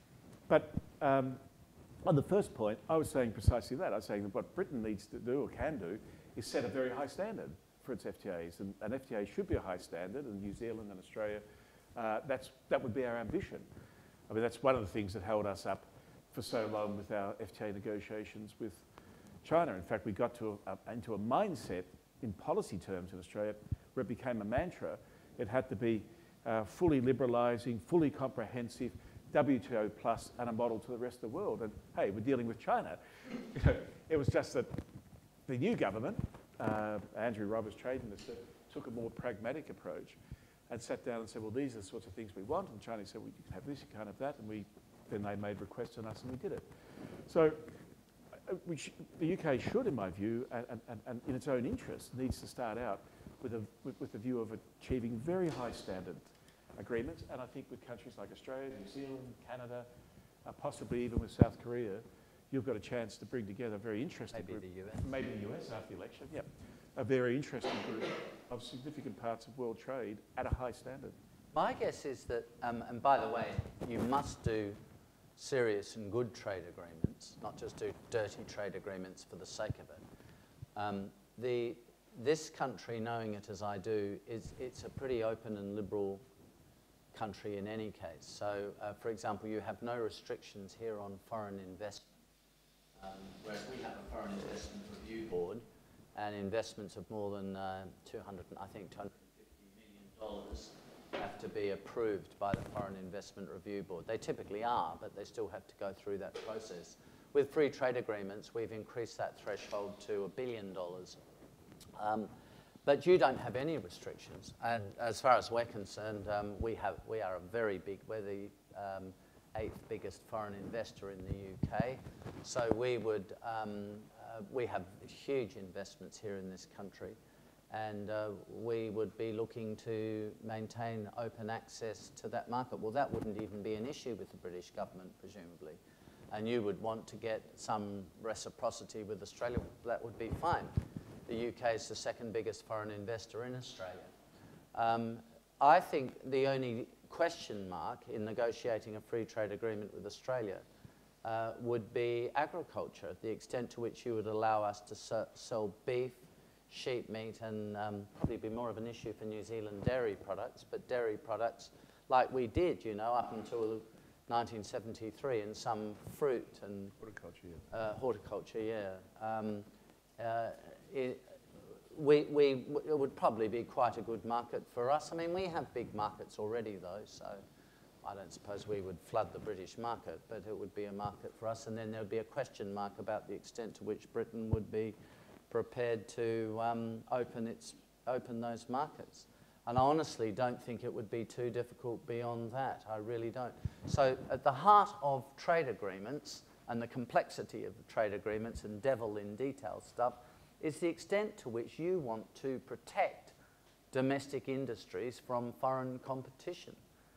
But um, on the first point, I was saying precisely that. I was saying that what Britain needs to do or can do is set a very high standard for its F T As, and an F T A should be a high standard, and New Zealand and Australia, uh, that's, that would be our ambition. I mean, that's one of the things that held us up for so long with our F T A negotiations with China. In fact, we got to a, a, into a mindset in policy terms in Australia where it became a mantra. It had to be uh, fully liberalising, fully comprehensive, W T O plus, and a model to the rest of the world. And hey, we're dealing with China. You know, it was just that the new government, uh, Andrew Roberts, Trade Minister, took a more pragmatic approach and sat down and said, well, these are the sorts of things we want. And China said, well, you can have this, you can't have that. And we, then they made requests on us and we did it. So uh, we sh the U K should, in my view, and, and, and in its own interest, needs to start out with a, with, with the view of achieving very high standard agreements. And I think with countries like Australia, New Zealand, Canada, uh, possibly even with South Korea, you've got a chance to bring together a very interesting Maybe group. the U S. Maybe the U S after the election, yeah. A very interesting group of significant parts of world trade at a high standard. My guess is that, um, and by the way, you must do serious and good trade agreements, not just do dirty trade agreements for the sake of it. Um, the, this country, knowing it as I do, is it's a pretty open and liberal country in any case. So, uh, for example, you have no restrictions here on foreign investment, um, whereas we have a foreign investment review board, and investments of more than uh, two hundred, I think, two hundred fifty million dollars have to be approved by the Foreign Investment Review Board. They typically are, but they still have to go through that process. With free trade agreements, we've increased that threshold to a billion dollars. Um, but you don't have any restrictions. And as far as we're concerned, um, we, have, we are a very big, we're the um, eighth biggest foreign investor in the U K. So we would, um, uh, we have huge investments here in this country. And uh, we would be looking to maintain open access to that market. Well, that wouldn't even be an issue with the British government, presumably. And you would want to get some reciprocity with Australia. That would be fine. The U K is the second biggest foreign investor in Australia. Um, I think the only question mark in negotiating a free trade agreement with Australia uh, would be agriculture, the extent to which you would allow us to sell beef, sheep meat, and um, probably be more of an issue for New Zealand dairy products, but dairy products like we did, you know, up until nineteen seventy-three, and some fruit and horticulture, yeah. Uh, horticulture, yeah. Um, uh, it, we, we, it would probably be quite a good market for us. I mean, we have big markets already, though, so I don't suppose we would flood the British market, but it would be a market for us, and then there would be a question mark about the extent to which Britain would be prepared to um, open, its, open those markets. And I honestly don't think it would be too difficult beyond that. I really don't. So at the heart of trade agreements and the complexity of the trade agreements and devil in detail stuff is the extent to which you want to protect domestic industries from foreign competition.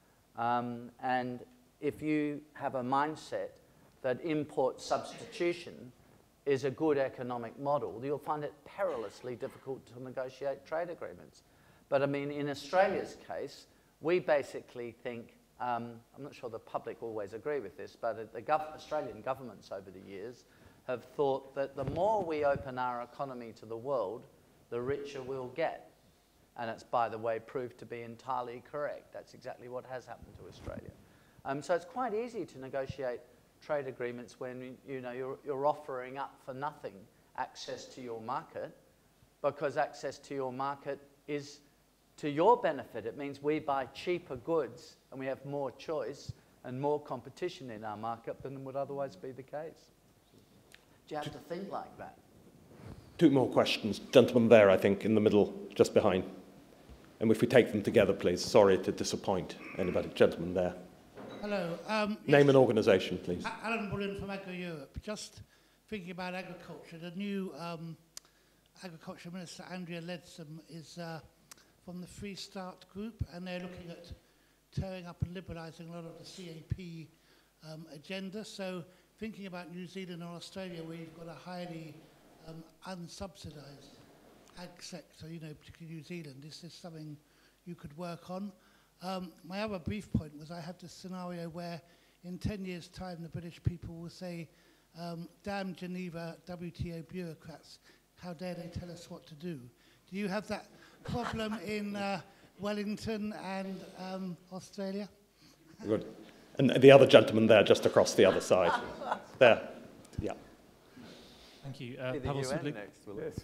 Um, and if you have a mindset that import substitution is a good economic model, you'll find it perilously difficult to negotiate trade agreements. But I mean, in Australia's case, we basically think, um, I'm not sure the public always agree with this, but the gov Australian governments over the years have thought that the more we open our economy to the world, the richer we'll get. And it's, by the way, proved to be entirely correct. That's exactly what has happened to Australia. Um, so it's quite easy to negotiate trade agreements when you know you're, you're offering up for nothing access to your market, because access to your market is to your benefit. It means we buy cheaper goods and we have more choice and more competition in our market than would otherwise be the case. Do you have to think like that? Two more questions. Gentleman there, I think, in the middle, just behind. And if we take them together, please. Sorry to disappoint anybody. Gentleman there. Hello. Um, Name yes, and organisation, please. Alan Bullen from Agro-Europe. Just thinking about agriculture, the new um, Agriculture Minister, Andrea Leadsom, is uh, from the Free Start group, and they're looking at tearing up and liberalising a lot of the C A P um, agenda. So thinking about New Zealand or Australia, where you've got a highly um, unsubsidised ag sector, you know, particularly New Zealand, is this something you could work on? Um, my other brief point was I had this scenario where in ten years' time the British people will say, um, damn Geneva W T O bureaucrats, how dare they tell us what to do? Do you have that problem in uh, Wellington and um, Australia? Good. And the other gentleman there, just across the other side. There. Yeah. Thank you. Uh, The Pavel U N Sudlik- next, will it?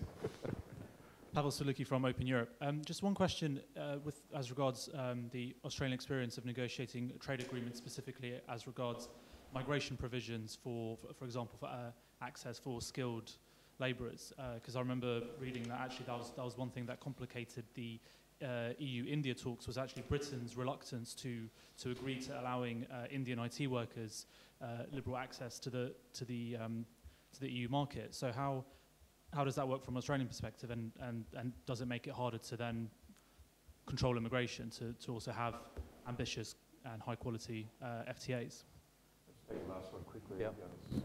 Pavel Suluki from Open Europe. Um, just one question uh, with as regards um, the Australian experience of negotiating a trade agreements, specifically as regards migration provisions for, for, for example, for uh, access for skilled labourers. Because uh, I remember reading that actually that was, that was one thing that complicated the uh, E U-India talks, was actually Britain's reluctance to, to agree to allowing uh, Indian I T workers uh, liberal access to the, to the, um, to the E U market. So how How does that work from an Australian perspective, and, and, and does it make it harder to then control immigration, to, to also have ambitious and high quality uh, F T As? Let's take the last one quickly. Yep.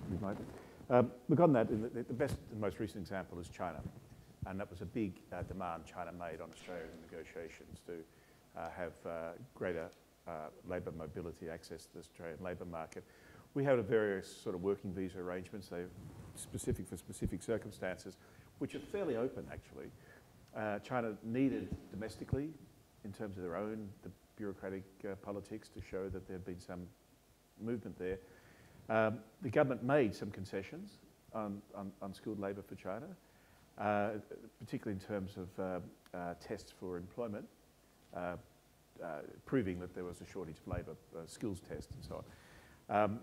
Um, look, on that, the, the best and most recent example is China. And that was a big uh, demand China made on Australia in negotiations to uh, have uh, greater uh, labour mobility, access to the Australian labour market. We have a various sort of working visa arrangements. They're specific for specific circumstances, which are fairly open, actually. Uh, China needed domestically, in terms of their own the bureaucratic uh, politics, to show that there had been some movement there. Um, the government made some concessions on, on, on skilled labour for China, uh, particularly in terms of uh, uh, tests for employment, uh, uh, proving that there was a shortage of labour, uh, skills tests and so on. Um,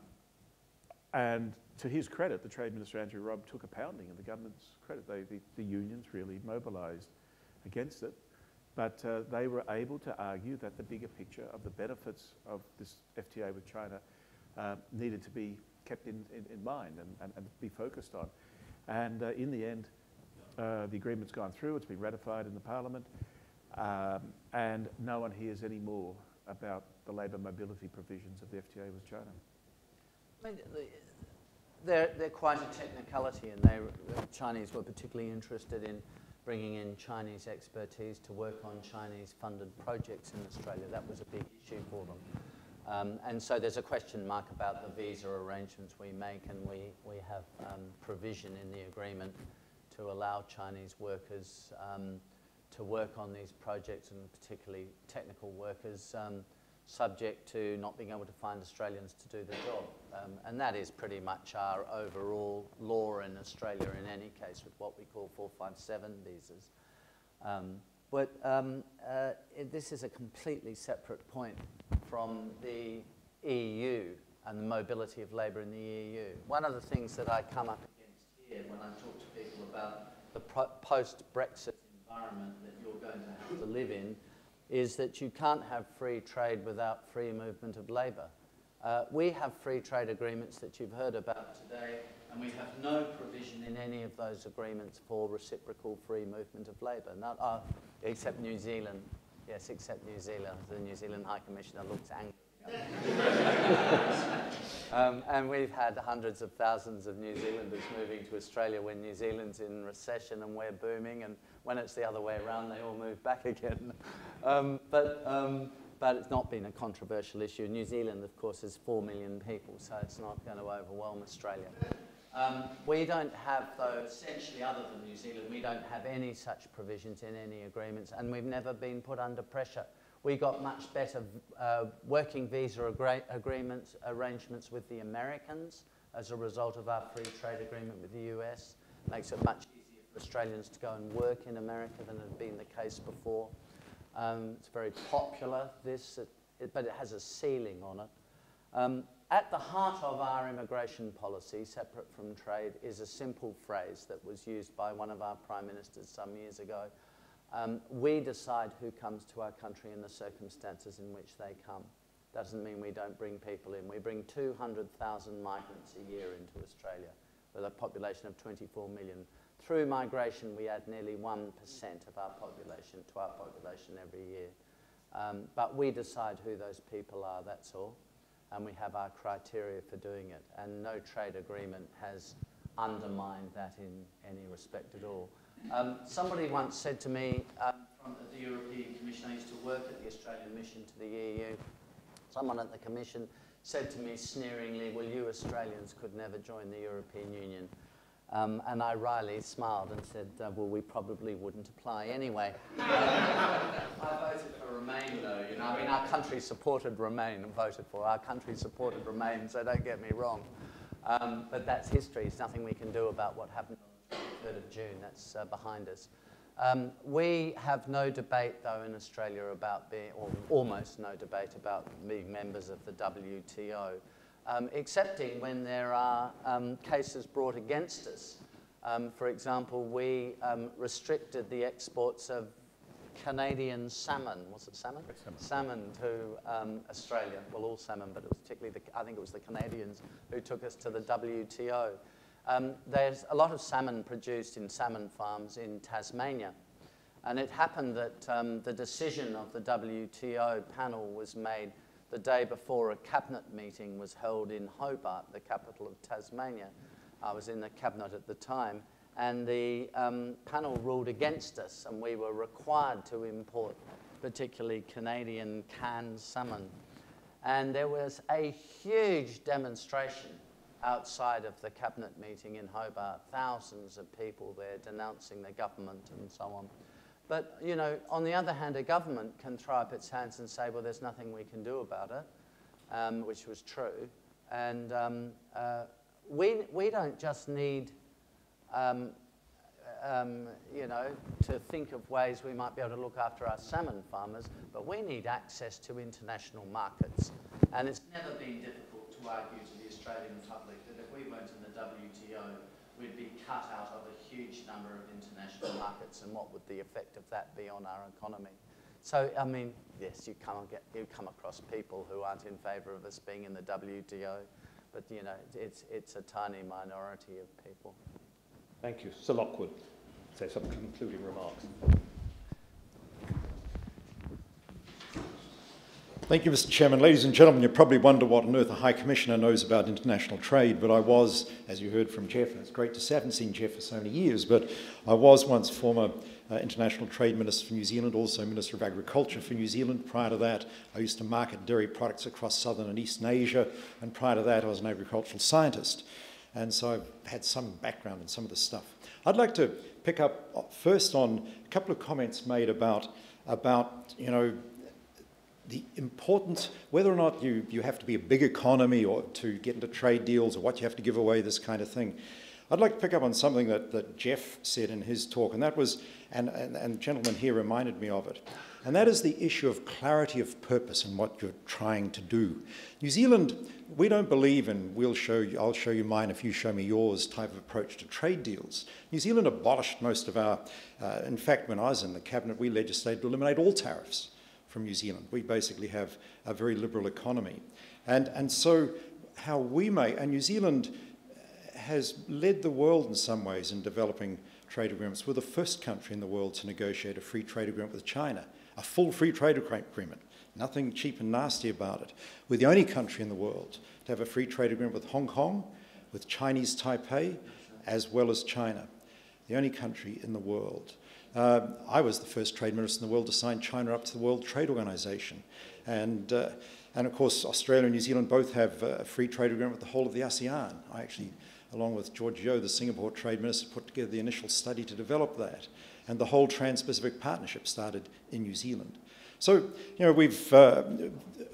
And to his credit, the Trade Minister, Andrew Robb, took a pounding of the government's credit. They, the, the unions really mobilised against it. But uh, they were able to argue that the bigger picture of the benefits of this F T A with China uh, needed to be kept in, in, in mind and, and, and be focused on. And uh, in the end, uh, the agreement's gone through. It's been ratified in the Parliament. Um, and no one hears any more about the labour mobility provisions of the F T A with China. I mean, they're, they're quite a technicality, and they, the Chinese were particularly interested in bringing in Chinese expertise to work on Chinese-funded projects in Australia. That was a big issue for them. Um, and so there's a question mark about the visa arrangements we make, and we, we have um, provision in the agreement to allow Chinese workers um, to work on these projects, and particularly technical workers, um, subject to not being able to find Australians to do the job. Um, and that is pretty much our overall law in Australia in any case, with what we call four five seven visas. Um, but um, uh, it, this is a completely separate point from the E U and the mobility of labour in the E U. One of the things that I come up against here when I talk to people about the post-Brexit environment that you're going to have to live in is that you can't have free trade without free movement of labour. Uh, we have free trade agreements that you've heard about today, and we have no provision in any of those agreements for reciprocal free movement of labour, not, uh, except New Zealand. Yes, except New Zealand. The New Zealand High Commissioner looks angry. um, and we've had hundreds of thousands of New Zealanders moving to Australia when New Zealand's in recession and we're booming, and when it's the other way around, they all move back again. um, but, um, but it's not been a controversial issue. New Zealand, of course, is four million people, so it's not going to overwhelm Australia. Um, we don't have, though, essentially other than New Zealand, we don't have any such provisions in any agreements, and we've never been put under pressure. We got much better uh, working visa agree agreements, arrangements with the Americans as a result of our free trade agreement with the U S. Makes it much easier for Australians to go and work in America than had been the case before. Um, it's very popular, this, it, it, but it has a ceiling on it. Um, at the heart of our immigration policy, separate from trade, is a simple phrase that was used by one of our prime ministers some years ago. Um, we decide who comes to our country and the circumstances in which they come. Doesn't mean we don't bring people in. We bring two hundred thousand migrants a year into Australia with a population of twenty-four million. Through migration, we add nearly one percent of our population to our population every year. Um, but we decide who those people are, that's all. And we have our criteria for doing it. And no trade agreement has undermined that in any respect at all. Um, somebody once said to me um, from the European Commission, I used to work at the Australian mission to the E U, someone at the Commission said to me sneeringly, well, you Australians could never join the European Union. Um, and I wryly smiled and said, uh, well, we probably wouldn't apply anyway. I voted for Remain, though. You know, I mean, our country supported Remain and voted for. Our country supported Remain, so don't get me wrong. Um, but that's history. There's nothing we can do about what happened on the twenty-third of June. That's uh, behind us. Um, we have no debate, though, in Australia about being, or almost no debate about being members of the W T O. Um, excepting when there are um, cases brought against us. Um, for example, we um, restricted the exports of Canadian salmon, was it salmon? Salmon, salmon to um, Australia. Well, all salmon, but it was particularly, the, I think it was the Canadians who took us to the W T O. Um, there's a lot of salmon produced in salmon farms in Tasmania. And it happened that um, the decision of the W T O panel was made the day before a cabinet meeting was held in Hobart, the capital of Tasmania. I was in the cabinet at the time, and the um, panel ruled against us, and we were required to import particularly Canadian canned salmon. And there was a huge demonstration outside of the cabinet meeting in Hobart, thousands of people there denouncing the government and so on. But, you know, on the other hand, a government can throw up its hands and say, well, there's nothing we can do about it, um, which was true. And um, uh, we, we don't just need, um, um, you know, to think of ways we might be able to look after our salmon farmers, but we need access to international markets. And it's never been difficult to argue to the Australian public that if we went in the W T O, we'd be cut out of a huge number of international markets, and what would the effect of that be on our economy? So, I mean, yes, you come, get, you come across people who aren't in favour of us being in the W T O, but, you know, it's, it's a tiny minority of people. Thank you. Sir Lockwood, say some concluding remarks. Thank you, Mister Chairman. Ladies and gentlemen, you probably wonder what on earth a High Commissioner knows about international trade, but I was, as you heard from Geoff, and it's great to say, I haven't seen Geoff for so many years, but I was once former uh, International Trade Minister for New Zealand, also Minister of Agriculture for New Zealand. Prior to that, I used to market dairy products across Southern and Eastern Asia, and prior to that, I was an agricultural scientist. And so I've had some background in some of this stuff. I'd like to pick up first on a couple of comments made about, about you know, the importance, whether or not you, you have to be a big economy or to get into trade deals or what you have to give away, this kind of thing. I'd like to pick up on something that, that Geoff said in his talk, and that was, and, and, and the gentleman here reminded me of it, and that is the issue of clarity of purpose and what you're trying to do. New Zealand, we don't believe in we'll show you, I'll show you mine if you show me yours type of approach to trade deals. New Zealand abolished most of our, uh, in fact, when I was in the cabinet, we legislated to eliminate all tariffs from New Zealand. We basically have a very liberal economy. And, and so how we may, and New Zealand has led the world in some ways in developing trade agreements. We're the first country in the world to negotiate a free trade agreement with China, a full free trade agreement, nothing cheap and nasty about it. We're the only country in the world to have a free trade agreement with Hong Kong, with Chinese Taipei, as well as China. The only country in the world. Uh, I was the first trade minister in the world to sign China up to the World Trade Organization. And, uh, and of course, Australia and New Zealand both have a free trade agreement with the whole of the ASEAN. I actually, along with George Yeo, the Singapore Trade Minister, put together the initial study to develop that. And the whole Trans-Pacific Partnership started in New Zealand. So, you know, we've, uh,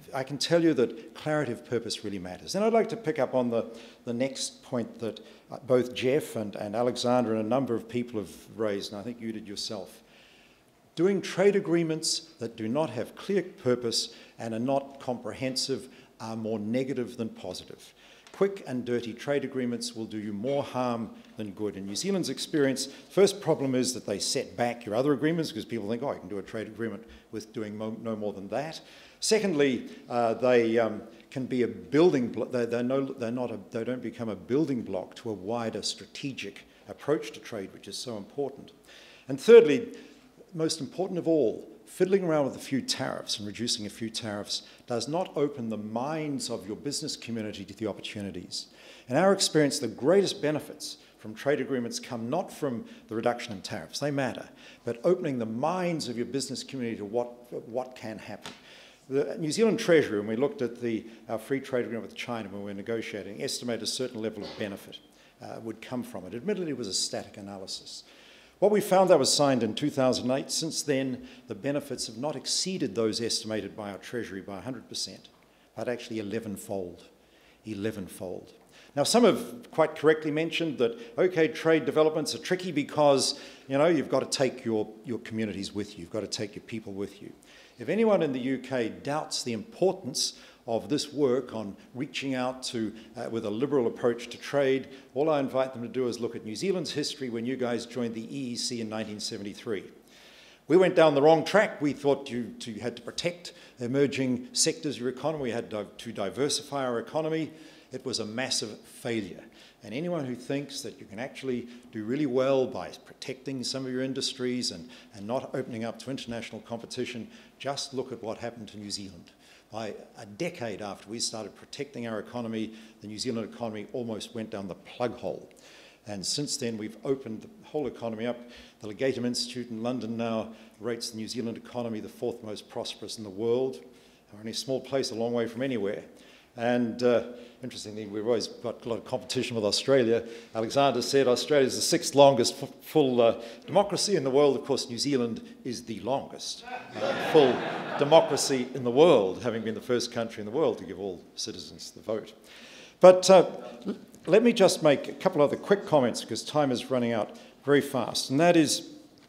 I can tell you that clarity of purpose really matters. And I'd like to pick up on the, the next point that both Geoff and, and Alexander and a number of people have raised, and I think you did yourself. Doing trade agreements that do not have clear purpose and are not comprehensive are more negative than positive. Quick and dirty trade agreements will do you more harm than good. In New Zealand's experience, first problem is that they set back your other agreements because people think, oh, I can do a trade agreement with doing mo no more than that. Secondly, uh, they um, can be a building block. They, they're no, they're not a, they don't become a building block to a wider strategic approach to trade, which is so important. And thirdly, most important of all, fiddling around with a few tariffs and reducing a few tariffs does not open the minds of your business community to the opportunities. In our experience, the greatest benefits from trade agreements come not from the reduction in tariffs, they matter, but opening the minds of your business community to what, what can happen. The New Zealand Treasury, when we looked at the, our free trade agreement with China when we were negotiating, estimated a certain level of benefit uh, would come from it. Admittedly, it was a static analysis. What we found, that was signed in two thousand eight. Since then, the benefits have not exceeded those estimated by our Treasury by one hundred percent, but actually eleven-fold, eleven-fold. Now, some have quite correctly mentioned that, okay, trade developments are tricky because, you know, you've got to take your, your communities with you. You've got to take your people with you. If anyone in the U K doubts the importance of this work on reaching out to, uh, with a liberal approach to trade, all I invite them to do is look at New Zealand's history when you guys joined the E E C in nineteen seventy-three. We went down the wrong track. We thought you, you had to protect emerging sectors of your economy. We had to, to diversify our economy. It was a massive failure. And anyone who thinks that you can actually do really well by protecting some of your industries and, and not opening up to international competition, just look at what happened to New Zealand. By a decade after we started protecting our economy, the New Zealand economy almost went down the plug hole. And since then, we've opened the whole economy up. The Legatum Institute in London now rates the New Zealand economy the fourth most prosperous in the world. We're only a small place, a long way from anywhere. And uh, interestingly, we've always got a lot of competition with Australia. Alexander said Australia is the sixth longest full uh, democracy in the world. Of course, New Zealand is the longest uh, full democracy in the world, having been the first country in the world to give all citizens the vote. But uh, let me just make a couple other quick comments because time is running out very fast. And that is,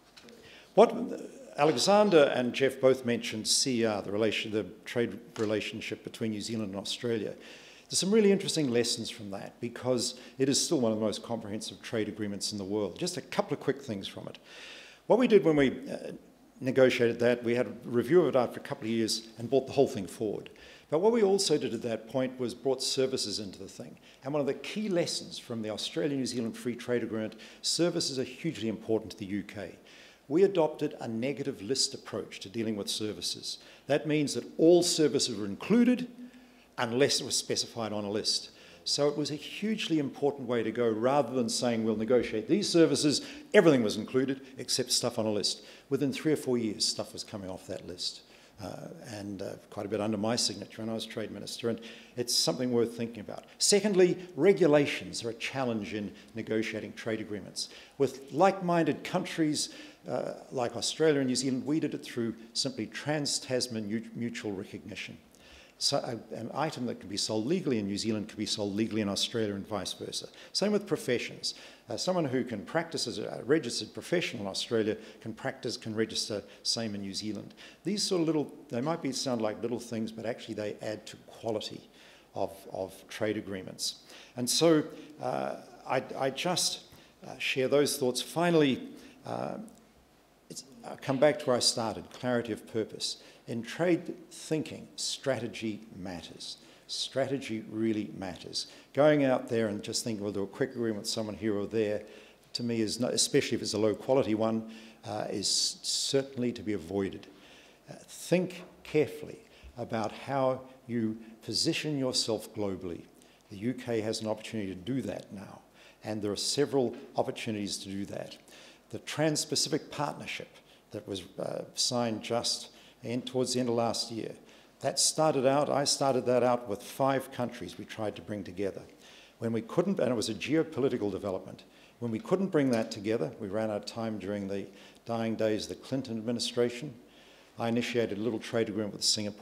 what Alexander and Geoff both mentioned C R, the, relation, the trade relationship between New Zealand and Australia. There's some really interesting lessons from that because it is still one of the most comprehensive trade agreements in the world. Just a couple of quick things from it. What we did when we uh, negotiated that, we had a review of it after a couple of years and brought the whole thing forward. But what we also did at that point was brought services into the thing. And one of the key lessons from the Australia-New Zealand Free Trade Agreement, services are hugely important to the U K. We adopted a negative list approach to dealing with services. That means that all services were included unless it was specified on a list. So it was a hugely important way to go rather than saying we'll negotiate these services, everything was included except stuff on a list. Within three or four years, stuff was coming off that list. Uh, and uh, quite a bit under my signature when I was Trade Minister, and it's something worth thinking about. Secondly, regulations are a challenge in negotiating trade agreements. With like-minded countries uh, like Australia and New Zealand, we did it through simply trans-Tasman mutual recognition. So a, an item that can be sold legally in New Zealand can be sold legally in Australia and vice versa. Same with professions. Uh, someone who can practice as a registered professional in Australia can practice, can register same in New Zealand. These sort of little, they might be sound like little things, but actually they add to quality of, of trade agreements. And so uh, I, I just uh, share those thoughts. Finally, uh, it's, I'll come back to where I started, clarity of purpose. In trade thinking, strategy matters. Strategy really matters. Going out there and just thinking we'll do a quick agreement with someone here or there, to me, is not, especially if it's a low quality one, uh, is certainly to be avoided. Uh, think carefully about how you position yourself globally. The U K has an opportunity to do that now, and there are several opportunities to do that. The Trans-Pacific Partnership that was uh, signed just in, towards the end of last year, that started out, I started that out with five countries we tried to bring together. When we couldn't, and it was a geopolitical development, when we couldn't bring that together, we ran out of time during the dying days of the Clinton administration, I initiated a little trade agreement with Singapore.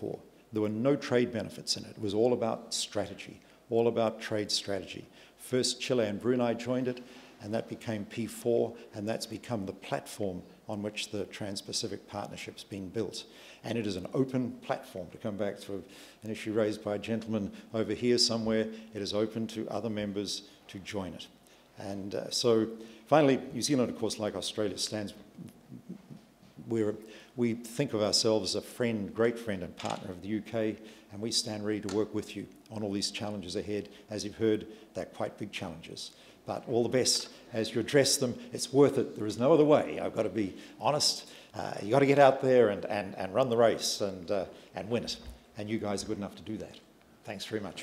There were no trade benefits in it. It was all about strategy, all about trade strategy. First, Chile and Brunei joined it, and that became P four, and that's become the platform on which the Trans-Pacific Partnership's been built. And it is an open platform, to come back to an issue raised by a gentleman over here somewhere. It is open to other members to join it. And uh, so, finally, New Zealand, of course, like Australia, stands, we're, we think of ourselves as a friend, great friend and partner of the U K, and we stand ready to work with you on all these challenges ahead. As you've heard, they're quite big challenges. But all the best as you address them. It's worth it. There is no other way. I've got to be honest. Uh, you've got to get out there and, and, and run the race and, uh, and win it. And you guys are good enough to do that. Thanks very much.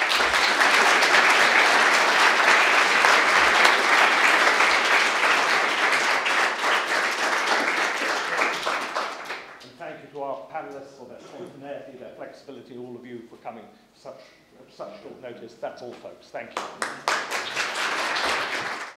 Thank you to our panellists for their spontaneity, their flexibility, all of you for coming such, such short notice. That's all, folks. Thank you.